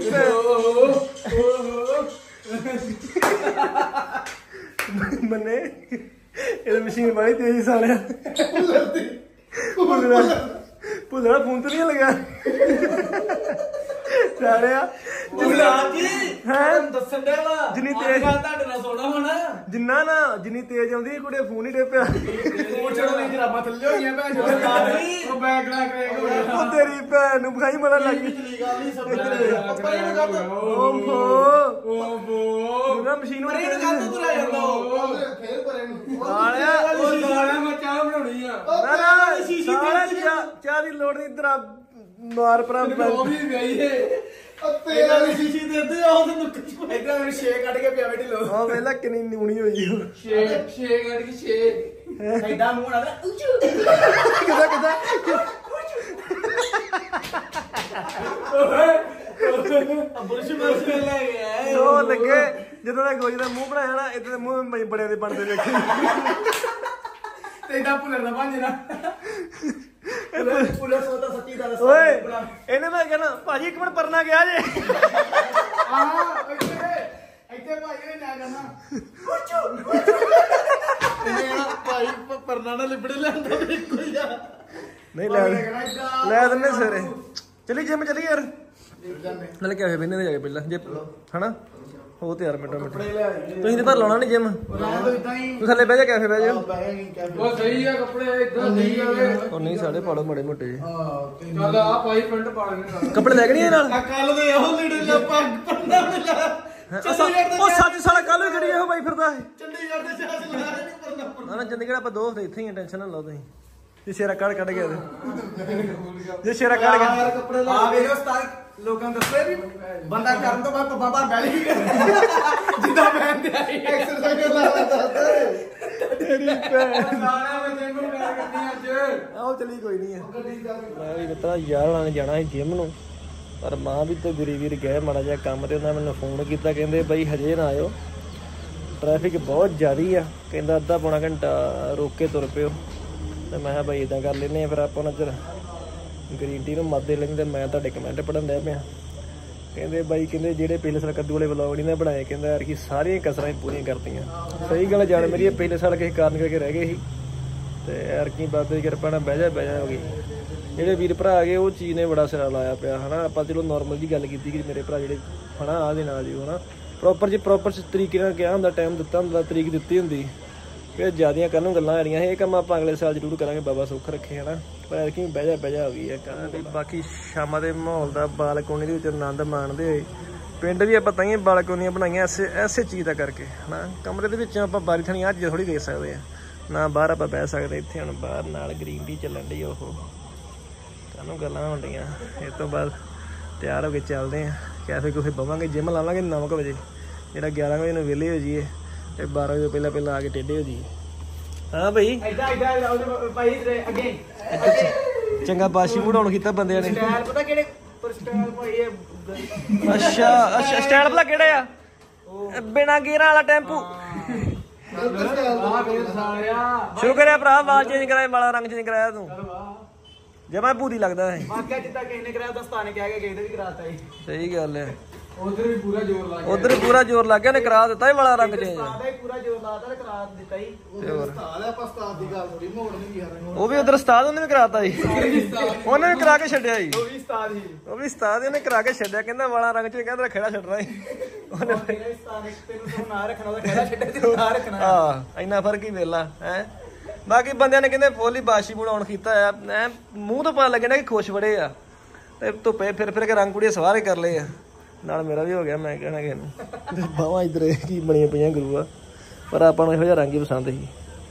ਮੰਨੇ ਇਹ ਮਸ਼ੀਨ ਬੜੀ ਤੇਜ਼ ਸਾਲਿਆ। ਭੁੱਲਣਾ ਫੋਨ ਤੇ ਨਹੀਂ ਲੱਗਾ ਸਾਲਿਆ। ਦੱਸਣ ਦੇ ਜਿੰਨੀ ਤੇਜ਼ ਤੁਹਾਡੇ ਨਾਲ ਸੋਣਾ ਹੋਣਾ, ਜਿੰਨਾ ਨਾ ਜਿੰਨੀ ਤੇਜ਼ ਆਉਂਦੀ ਕੁੜੇ ਫੋਨ ਹੀ ਡੇਪਿਆ। ਜਰਾਬਾਂ ਥੱਲੇ ਹੋਈਆਂ ਭੈਣ ਚੋਦ, ਉਹ ਬੈਗ ਨਾ ਕਰੇਗਾ। ਉਹ ਤੇਰੀ ਭੈਣ ਨੂੰ ਭਾਈ ਮੜਾ ਲੱਗ ਗਈ ਮਸ਼ੀਨ ਨੂੰ ਤੁਰਿਆ ਜਾਂਦਾ। ਮੈਂ ਚਾਹ ਬਣਾਉਣੀ ਆ, ਚਾਹ ਦੀ ਲੋੜ ਨਹੀਂ। ਇਧਰ ਮਾਰ ਭਰਾ ਸ਼ੀਸ਼ੀ ਦੇ ਦੇ ਉਹ ਛੇ ਕੱਢ ਕੇ ਪਿਆ ਬੈਠੀ ਲੋ। ਹਾਂ ਵੇਲਾ ਕਿੰਨੀ ਨਿਉਣੀ ਹੋਈ ਛੇ ਕੱਢ ਕੇ ਛੇ ਐਡਾ ਮੂੰਹ ਨਾ ਕਿਦਾਂ ਉਹ ਲੱਗੇ ਜਦੋਂ ਦਾ ਗੋਜ ਦਾ ਮੂੰਹ ਬਣਾਇਆ ਨਾ, ਇਦਾਂ ਦੇ ਮੂੰਹ ਬੜਿਆਂ ਦੇ ਬਣਦੇ ਵੇਖੇ। ਤੇ ਏਦਾਂ ਭੁੱਲਰ ਦਾ ਬਣ ਜਾਣਾ। ਪੁਲਿਸ ਉਹ ਤਾਂ ਸੱਚੀ ਗੱਲ ਓਏ ਇਹਨੇ ਮੈਂ ਕਹਿਣਾ ਭਾਜੀ ਇੱਕ ਮਿੰਟ ਪਰਨਾ ਗਿਆ ਜੇ। ਇੱਥੇ ਭਾਈ ਨੇ ਨਾ ਜਾਣਾ ਭਾਈ ਪਰਨਾ ਨਾਲ ਲਿਬੜੇ ਲੈਂਦਾ ਕੋਈ ਆ ਨਹੀਂ ਲੈ ਦਿੰਦੇ ਸਵੇਰੇ। ਚਲੀ ਜਿਮ ਚਲੀ ਯਾਰ, ਨਾਲੇ ਕਿਆ ਹੋਇਆ ਬਿੰਨੇ ਤੇ ਜਾ ਕੇ ਪਹਿਲਾਂ ਜੇ ਹਨਾ ਉਹ ਤੇ ਯਾਰ ਮਿੰਟੋ ਮਿੰਟ ਤੁਸੀਂ ਤੇ ਪਰ ਲਾਉਣਾ ਨੀ ਜਿਮ। ਤੂੰ ਥੱਲੇ ਬਹਿ ਜਾ, ਕੈਫੇ ਬਹਿ ਜਾ। ਉਹ ਸਹੀ ਆ ਕੱਪੜੇ ਇਦਾਂ ਸਹੀ ਆਵੇ। ਉਹ ਨਹੀਂ ਸਾਡੇ ਪਾੜੋ ਮਾੜੇ ਮੋਟੇ ਚੱਲ ਆ ਭਾਈ ਪੈਂਟ ਪਾ ਲੈਣੇ ਕੱਪੜੇ ਲੈ ਕੇ ਨਹੀਂ ਨਾਲ। ਕੱਲ ਦੇ ਉਹ ਲੀੜੇ ਦਾ ਪੱਗ ਪੰਨਾ ਉਹ ਸੱਚ ਸਾਲਾ ਕੱਲ ਵੀ ਜਿਹੜੀ ਇਹੋ ਬਾਈ ਫਿਰਦਾ ਹੈ ਚੰਡੀਗੜ੍ਹ ਦੇ ਚਾਹ ਲਾ ਨਹੀਂ ਪਰਨਾ। ਨਾ ਚੰਡੀਗੜ੍ਹ ਆਪਾਂ ਦੋ ਹਫ਼ਤੇ ਇੱਥੇ ਹੀ ਟੈਨਸ਼ਨ ਨਾ ਲਓ ਤੁਸੀਂ। ਜੇ ਸ਼ੇਰਾ ਕੱਢ ਗਿਆ ਜੇ ਸ਼ੇਰਾ ਕੱਢ ਗਿਆ ਕੱਪੜੇ ਲਾ ਆ ਵੇਖ ਉਸਤਾਦ ਲੋਕਾਂ ਨੂੰ ਦੱਸੇ ਵੀ ਬੰਦਾ ਕਰਨ ਤੋਂ ਬਾਅਦ ਬਾਬਾ ਬੈਲੀ ਜਿੱਦਾਂ ਬੈਠਦੇ ਆਈ ਐਕਸਰਸਾਈਜ਼ ਲਾਉਂਦਾ ਤੇਰੀ ਭੈਣ ਸਾਰਾ ਮੈਂ ਤੈਨੂੰ ਗੱਲ ਕਰਨੀ ਅੱਜ। ਆਓ ਚਲੀ ਕੋਈ ਨਹੀਂ ਹੈ। ਮੈਂ ਵੀ ਮਿੱਤਰਾ ਯਾਰ ਉਹਨਾਂ ਨੇ ਜਾਣਾ ਸੀ ਜਿਮ ਨੂੰ, ਪਰ ਮਾਂ ਵੀ ਤੇ ਗੁਰੀ ਵੀਰ ਗਏ ਮਾੜਾ ਜਿਹਾ ਕੰਮ ਤੇ। ਉਹਨਾਂ ਮੈਨੂੰ ਫੋਨ ਕੀਤਾ, ਕਹਿੰਦੇ ਬਾਈ ਹਜੇ ਨਾ ਆਇਓ, ਟ੍ਰੈਫਿਕ ਬਹੁਤ ਜ਼ਿਆਦਾ ਆ। ਕਹਿੰਦਾ ਅੱਧਾ ਪੌਣਾ ਘੰਟਾ ਰੋਕ ਕੇ ਤੁਰ ਪਿਓ। ਤੇ ਮੈਂ ਕਿਹਾ ਬਾਈ ਇੱਦਾਂ ਕਰ ਲੈਂਦੇ ਹਾਂ ਫਿਰ ਆਪਾਂ ਉਹਨਾਂ ਚਿਰ ਗਰੀਨ ਟੀ ਨੂੰ ਮੱਦੇ ਲੈਂਦੇ। ਮੈਂ ਤੁਹਾਡੇ ਕਮੈਂਟ ਪੜ੍ਹਨ ਡਿਆ ਪਿਆ। ਕਹਿੰਦੇ ਬਾਈ ਕਹਿੰਦੇ ਜਿਹੜੇ ਪਹਿਲੇ ਸਾਲ ਕੱਦੂ ਵਾਲੇ ਵਲੋਗ ਨਹੀਂ ਮੈਂ ਬਣਾਏ, ਕਹਿੰਦਾ ਯਾਰ ਕਿ ਸਾਰੀਆਂ ਕਸਰਾਂ ਪੂਰੀਆਂ ਕਰਤੀਆਂ। ਸਹੀ ਗੱਲ ਜਾਣ ਮੇਰੀ, ਇਹ ਪਹਿਲੇ ਸਾਲ ਕਿਸੇ ਕਾਰਨ ਕਰਕੇ ਰਹਿ ਗਏ ਸੀ ਤੇ ਐਰਕੀ ਬਾਬੇ ਦੀ ਕਿਰਪਾ ਨਾਲ ਬਹਿ ਜਾ ਹੋ ਗਈ। ਜਿਹੜੇ ਵੀਰ ਭਰਾ ਆ ਗਏ ਉਹ ਚੀਜ਼ ਨੇ ਬੜਾ ਸਿਰਾ ਲਾਇਆ ਪਿਆ ਹਨਾ। ਆਪਾਂ ਚਲੋ ਨੋਰਮਲ ਜੀ ਗੱਲ ਕੀਤੀ ਕਿ ਮੇਰੇ ਭਰਾ ਜਿਹੜੇ ਹਨਾ ਆਹ ਦੇ ਨਾਲ ਜੀ ਹਨਾ ਪ੍ਰੋਪਰ ਤਰੀਕੇ ਨਾਲ ਕਿਹਾ ਹੁੰਦਾ, ਟਾਈਮ ਦਿੱਤਾ ਹੁੰਦਾ, ਤਰੀਕ ਦਿੱਤੀ ਹੁੰਦੀ, ਫਿਰ ਜ਼ਿਆਦੀਆਂ ਕਰਨ ਗੱਲਾਂ ਜਿਹੜੀਆਂ ਇਹ ਕੰਮ ਆਪਾਂ ਅਗਲੇ ਸਾਲ ਜ਼ਰੂਰ ਕਰਾਂਗੇ, ਬਾਬਾ ਸੁੱਖ ਰੱਖੇ ਹਨਾ। ਪਰ ਐਰਕੀ ਬਹਿ ਜਾ ਹੋ ਗਈ ਹੈ ਕਹਿੰਦੇ। ਬਾਕੀ ਸ਼ਾਮਾਂ ਦੇ ਮਾਹੌਲ ਦਾ ਬਾਲਕੋਨੀ ਦੇ ਵਿੱਚ ਆਨੰਦ ਮਾਣਦੇ ਹੋਏ ਪਿੰਡ ਵੀ ਆਪਾਂ ਤਾਂਹੀਆਂ ਬਾਲਕੋਨੀਆਂ ਬਣਾਈਆਂ ਐਸੇ ਚੀਜ਼ ਦਾ ਕਰਕੇ ਹਨਾ। ਕਮਰੇ ਦੇ ਵਿੱਚ ਆਪਾਂ ਬਾਰੀ ਥਣੀ ਆਹ ਚੀਜ਼ ਥੋੜ੍ਹੀ ਦੇਖ ਸਕਦੇ ਹਾਂ ਨਾ, ਬਾਹਰ ਆਪਾਂ ਬਹਿ ਸਕਦੇ। ਇੱਥੇ ਹੁਣ ਬਾਹਰ ਨਾਲ ਗ੍ਰੀਨ ਟੀ ਚੱਲਣ ਡਈ, ਉਹ ਸਾਨੂੰ ਗੱਲਾਂ ਹੋਣ ਡੀਆਂ। ਇਸ ਤੋਂ ਬਾਅਦ ਤਿਆਰ ਹੋ ਕੇ ਚੱਲਦੇ ਹਾਂ ਕੈਫੇ ਕੂਫੇ ਬਵਾਂਗੇ, ਜਿੰਮ ਲਾਵਾਂਗੇ 9 ਵਜੇ, ਜਿਹੜਾ 11 ਵਜੇ ਨੂੰ ਵਿਹਲੇ ਹੋ ਜਾਈਏ ਤੇ 12 ਵਜੇ ਪਹਿਲਾਂ ਆ ਕੇ ਟੇਢੇ ਹੋ ਜਾਈਏ। ਹਾਂ ਭਾਈ ਚੰਗਾ ਬਾਸ਼ੀ ਮੂਡ ਕੀਤਾ ਬੰਦਿਆਂ ਨੇ। ਪਤਾ ਕਿਹੜੇ ਅੱਛਾ ਸਟਾਈਲ ਭਲਾ ਕਿਹੜਾ ਆ? ਬਿਨਾ ਗੇਅਰਾਂ ਵਾਲਾ ਟੈਂਪੂ। ਸ਼ੁਕਰ ਹੈ ਭਰਾ, ਵਾਲ ਚੇਂਜ ਕਰਾਏ, ਵਾਲਾ ਰੰਗ ਚੇਂਜ ਕਰਾਇਆ ਤੂੰ, ਜਮਾ ਭੂਰੀ ਲੱਗਦਾ ਹੈ। ਸਹੀ ਗੱਲ ਹੈ, ਉਧਰ ਵੀ ਪੂਰਾ ਜ਼ੋਰ ਲੱਗ ਗਿਆ, ਉਹਨੇ ਕਰਾ ਦਿੱਤਾ ਹੀ ਵਾਲਾ ਰੰਗ ਚੇਂਜ। ਉਹ ਵੀ ਉਧਰ ਉਸਤਾਦ ਉਹਨੇ ਵੀ ਕਰਾਤਾ ਜੀ, ਉਹਨੇ ਵੀ ਕਰਾ ਕੇ ਛੱਡਿਆ ਜੀ, ਉਹ ਵੀ ਉਸਤਾਦ ਉਹਨੇ ਕਰਾ ਕੇ ਛੱਡਿਆ, ਕਹਿੰਦਾ ਵਾਲਾ ਰੰਗ ਚੇਂਜ, ਕਹਿੰਦਾ ਖੇੜਾ ਛੱਡਣਾ ਜੀ। ਹਾਂ ਇੰਨਾ ਫਰਕ ਹੀ ਵੇਲਾ ਹੈ। ਬਾਕੀ ਬੰਦਿਆਂ ਨੇ ਕਹਿੰਦੇ ਫੁੱਲ ਹੀ ਬਾਸ਼ੀ ਬਣਾਉਣ ਕੀਤਾ ਆ, ਐ ਮੂੰਹ ਤੋਂ ਪਤਾ ਲੱਗਣਾ ਕਿ ਖੁਸ਼ ਬੜੇ ਆ, ਤੇ ਧੁੱਪੇ ਫਿਰ ਕੇ ਰੰਗ ਕੁੜੀਆਂ ਸਵਾਰੇ ਕਰ ਲਏ ਆ। ਨਾਲ ਮੇਰਾ ਵੀ ਹੋ ਗਿਆ, ਮੈਂ ਕਹਿਣਾ ਕਿਸੇ ਨੂੰ ਬਾਹਾਂ ਇੱਧਰ ਕੀ ਬਣੀਆਂ ਪਈਆਂ ਗੁਰੂਆ, ਪਰ ਆਪਾਂ ਨੂੰ ਇਹੋ ਜਿਹਾ ਰੰਗ ਹੀ ਪਸੰਦ ਸੀ।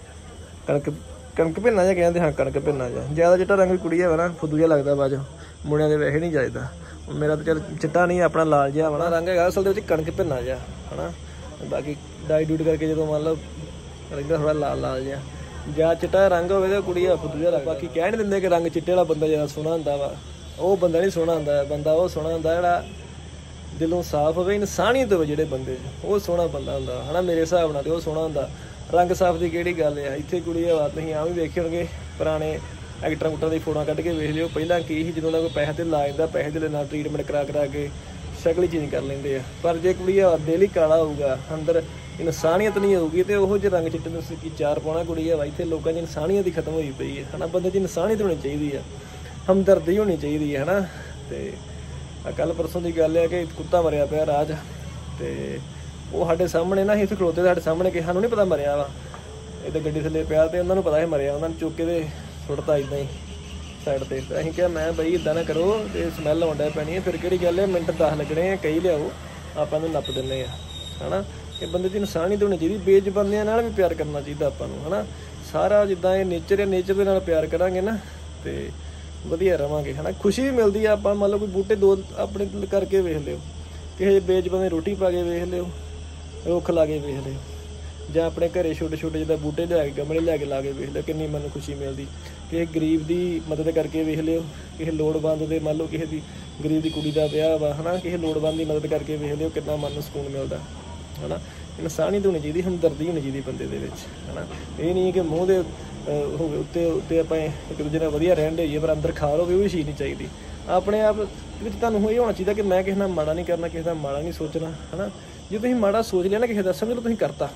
ਕਣਕ ਭਿੰਨਾ ਜਿਹਾ ਕਹਿੰਦੇ, ਹਾਂ ਕਣਕ ਭਿੰਨਾ ਜਿਹਾ। ਜ਼ਿਆਦਾ ਚਿੱਟਾ ਰੰਗ ਕੁੜੀ ਹੈ ਨਾ, ਫੁੱਦੂ ਜਿਹਾ ਲੱਗਦਾ ਬਾਅਦ ਚੋਂ, ਮੁੰਡਿਆਂ ਦੇ ਵੈਸੇ ਨਹੀਂ ਜਾਇਦਾ। ਮੇਰਾ ਤਾਂ ਚੱਲ ਚਿੱਟਾ ਨਹੀਂ, ਆਪਣਾ ਲਾਲ ਜਿਹਾ ਵਾ ਰੰਗ ਹੈਗਾ ਅਸਲ ਦੇ ਵਿੱਚ, ਕਣਕ ਭਿੰਨਾ ਜਿਹਾ ਹੈ। ਬਾਕੀ ਡਾਈ ਡੂਟ ਕਰਕੇ ਜਦੋਂ ਮੰਨ ਲਓ ਰਹਿੰਦਾ ਥੋੜ੍ਹਾ ਲਾਲ ਜਿਹਾ, ਜਾਂ ਚਿੱਟਾ ਰੰਗ ਹੋਵੇ ਤਾਂ ਕੁੜੀ ਆ ਫੁੱਦੂ ਜਿਹਾ ਲੱਗਦਾ। ਬਾਕੀ ਕਹਿ ਨਹੀਂ ਦਿੰਦੇ ਕਿ ਰੰਗ ਚਿੱਟੇ ਵਾਲਾ ਬੰਦਾ ਜ਼ਿਆਦਾ ਸੋਹਣਾ ਹੁੰਦਾ ਵਾ, ਉਹ ਬੰਦਾ ਨਹੀਂ ਸੋਹਣਾ ਹੁੰਦਾ। ਬੰਦਾ ਉਹ ਸੋਹਣਾ ਹੁੰਦਾ ਜਿਹੜਾ ਦਿਲੋਂ ਸਾਫ਼ ਹੋਵੇ, ਇਨਸਾਨੀਅਤ ਹੋਵੇ ਜਿਹੜੇ ਬੰਦੇ 'ਚ, ਉਹ ਸੋਹਣਾ ਬੰਦਾ ਹੁੰਦਾ ਹੈ ਨਾ। ਮੇਰੇ ਹਿਸਾਬ ਨਾਲ ਤੇ ਉਹ ਸੋਹਣਾ ਹੁੰਦਾ। ਰੰਗ ਸਾਫ਼ ਦੀ ਕਿਹੜੀ ਗੱਲ ਆ, ਇੱਥੇ ਕੁੜੀ ਆ ਬਾਤ ਤੁਸੀਂ ਆਮ ਵੀ ਵੇਖੇ ਹੋਣਗੇ, ਪੁਰਾਣੇ ਐਕਟਰਾਂ ਦੀ ਫੋਟੋਆਂ ਕੱਢ ਕੇ ਵੇਖ ਲਿਓ। ਪਹਿਲਾਂ ਕੀ ਸੀ, ਜਦੋਂ ਉਹਨਾਂ ਕੋਈ ਪੈਸੇ ਤੇ ਲਾ ਜਾਂਦਾ, ਪੈਸੇ ਦੇ ਨਾਲ ਟਰੀਟਮੈਂਟ ਕਰਾ ਕੇ ਸ਼ਕਲ ਹੀ ਚੇਂਜ ਕਰ ਲੈਂਦੇ ਆ। ਪਰ ਜੇ ਕੁੜੀ ਆ ਦਿਲ ਹੀ ਕਾਲਾ ਹੋਊਗਾ, ਅੰਦਰ ਇਨਸਾਨੀਅਤ ਨਹੀਂ ਹੋਊਗੀ, ਤੇ ਉਹੋ ਜਿਹੇ ਰੰਗ ਚਿੱਟੇ ਨੂੰ ਕੀ ਚਾਰ ਪਾਉਣਾ ਕੁੜੀ ਆ। ਇੱਥੇ ਲੋਕਾਂ 'ਚ ਇਨਸਾਨੀਅਤ ਹੀ ਖਤਮ ਹੋਈ ਪਈ ਹੈ ਨਾ। ਬੰਦੇ 'ਚ ਇਨਸਾਨੀਅਤ ਹੋਣੀ ਚਾਹੀਦੀ ਆ, ਹਮਦਰਦੀ ਹੋਣੀ ਚਾਹੀਦੀ ਹੈ ਨਾ। ਤੇ ਕੱਲ ਪਰਸੋਂ ਦੀ ਗੱਲ ਹੈ ਕਿ ਕੁੱਤਾ ਮਰਿਆ ਪਿਆ ਰਾਜ, ਤੇ ਉਹ ਸਾਡੇ ਸਾਹਮਣੇ ਨਾ, ਅਸੀਂ ਇੱਥੇ ਖਲੋਤੇ ਸਾਡੇ ਸਾਹਮਣੇ, ਕਿ ਸਾਨੂੰ ਨਹੀਂ ਪਤਾ ਮਰਿਆ ਵਾ, ਇੱਦਾਂ ਗੱਡੀ ਥੱਲੇ ਪਿਆ, ਤੇ ਉਹਨਾਂ ਨੂੰ ਪਤਾ ਸੀ ਮਰਿਆ, ਉਹਨਾਂ ਨੂੰ ਚੁੱਕ ਕੇ ਤੇ ਸੁੱਟਤਾ ਇੱਦਾਂ ਹੀ ਸਾਈਡ 'ਤੇ। ਅਸੀਂ ਕਿਹਾ ਮੈਂ ਬਈ ਇੱਦਾਂ ਨਾ ਕਰੋ, ਤੇ ਸਮੈਲ ਆਉਣ ਡਿਆ ਪੈਣੀ ਹੈ, ਫਿਰ ਕਿਹੜੀ ਗੱਲ ਹੈ, ਮਿੰਟ 10 ਲੱਗਣੇ ਆ, ਕਈ ਲਿਆਓ ਆਪਾਂ ਨੂੰ ਨੱਪ ਦਿੰਦੇ ਆ ਹੈ ਨਾ। ਇਹ ਬੰਦੇ 'ਚ ਇਨਸਾਨੀਅਤ ਹੋਣੀ ਚਾਹੀਦੀ, ਬੇਜ਼ੁਬਾਨੀਆਂ ਨਾਲ ਵੀ ਪਿਆਰ ਕਰਨਾ ਚਾਹੀਦਾ ਆਪਾਂ ਨੂੰ ਹੈ ਨਾ। ਸਾਰਾ ਜਿੱਦਾਂ ਇਹ ਨੇਚਰ ਹੈ, ਨੇਚਰ ਦੇ ਨਾਲ ਪਿਆਰ ਕਰਾਂਗੇ ਨਾ ਤੇ ਵਧੀਆ ਰਵਾਂਗੇ ਹੈ ਨਾ। ਖੁਸ਼ੀ ਵੀ ਮਿਲਦੀ ਆ। ਆਪਾਂ ਮੰਨ ਲਓ ਕੋਈ ਬੂਟੇ 2 ਆਪਣੇ ਕਰਕੇ ਵੇਖ ਲਿਓ, ਕਿਸੇ ਬੇਜ਼ੁਬਾਨੀ ਰੋਟੀ ਪਾ ਕੇ ਵੇਖ ਲਿਓ, ਰੁੱਖ ਲਾ ਕੇ ਵੇਖ ਲਿਓ, ਜਾਂ ਆਪਣੇ ਘਰੇ ਛੋਟੇ ਜਿੱਦਾਂ ਬੂਟੇ ਲਿਆ ਕੇ ਗਮਲੇ ਲਿਆ ਕੇ ਲਾ ਕੇ ਵੇਖ ਲਿਓ, ਕਿੰਨੀ ਮਨ ਨੂੰ ਖੁਸ਼ੀ ਮਿਲਦੀ। ਕਿਸੇ ਗਰੀਬ ਦੀ ਮਦਦ ਕਰਕੇ ਵੇਖ ਲਿਓ, ਕਿਸੇ ਲੋੜਵੰਦ ਦੇ ਮੰਨ ਲਓ ਕਿਸੇ ਦੀ ਗਰੀਬ ਦੀ ਕੁੜੀ ਦਾ ਵਿਆਹ ਵਾ ਹੈ ਨਾ, ਕਿਸੇ ਲੋੜਵੰਦ ਦੀ ਮਦਦ ਕਰਕੇ ਵੇਖ ਲਿਓ, ਕਿੰਨਾ ਮਨ ਨੂੰ ਸਕੂਨ ਮਿਲਦਾ ਹੈ ਨਾ। ਇਨਸਾਨੀਅਤ ਹੋਣੀ ਚਾਹੀਦੀ, ਹਮਦਰਦੀ ਹੋਣੀ ਚਾਹੀਦੀ ਬੰਦੇ ਦੇ ਵਿੱਚ ਹੈ ਨਾ। ਇਹ ਨਹੀਂ ਕਿ ਮੂੰਹ ਦੇ ਹੋਵੇ ਉੱਤੇ ਆਪਾਂ ਇੱਕ ਦੂਜੇ ਨਾਲ ਵਧੀਆ ਰਹਿਣ ਦੇਈਏ, ਪਰ ਅੰਦਰ ਖਾਰ ਹੋਵੇ, ਉਹ ਵੀ ਚੀਜ਼ ਨਹੀਂ ਚਾਹੀਦੀ। ਆਪਣੇ ਆਪ ਵਿੱਚ ਤੁਹਾਨੂੰ ਇਹ ਹੋਣਾ ਚਾਹੀਦਾ ਕਿ ਮੈਂ ਕਿਸੇ ਨਾਲ ਮਾੜਾ ਨਹੀਂ ਕਰਨਾ, ਕਿਸੇ ਦਾ ਮਾੜਾ ਨਹੀਂ ਸੋਚਣਾ ਹੈ ਨਾ। ਜੇ ਤੁਸੀਂ ਮਾੜਾ ਸੋਚ ਲਿਆ ਨਾ ਕਿਸੇ ਦਾ, ਸਮਝ ਲਓ ਤੁਸੀਂ ਕਰਤਾ,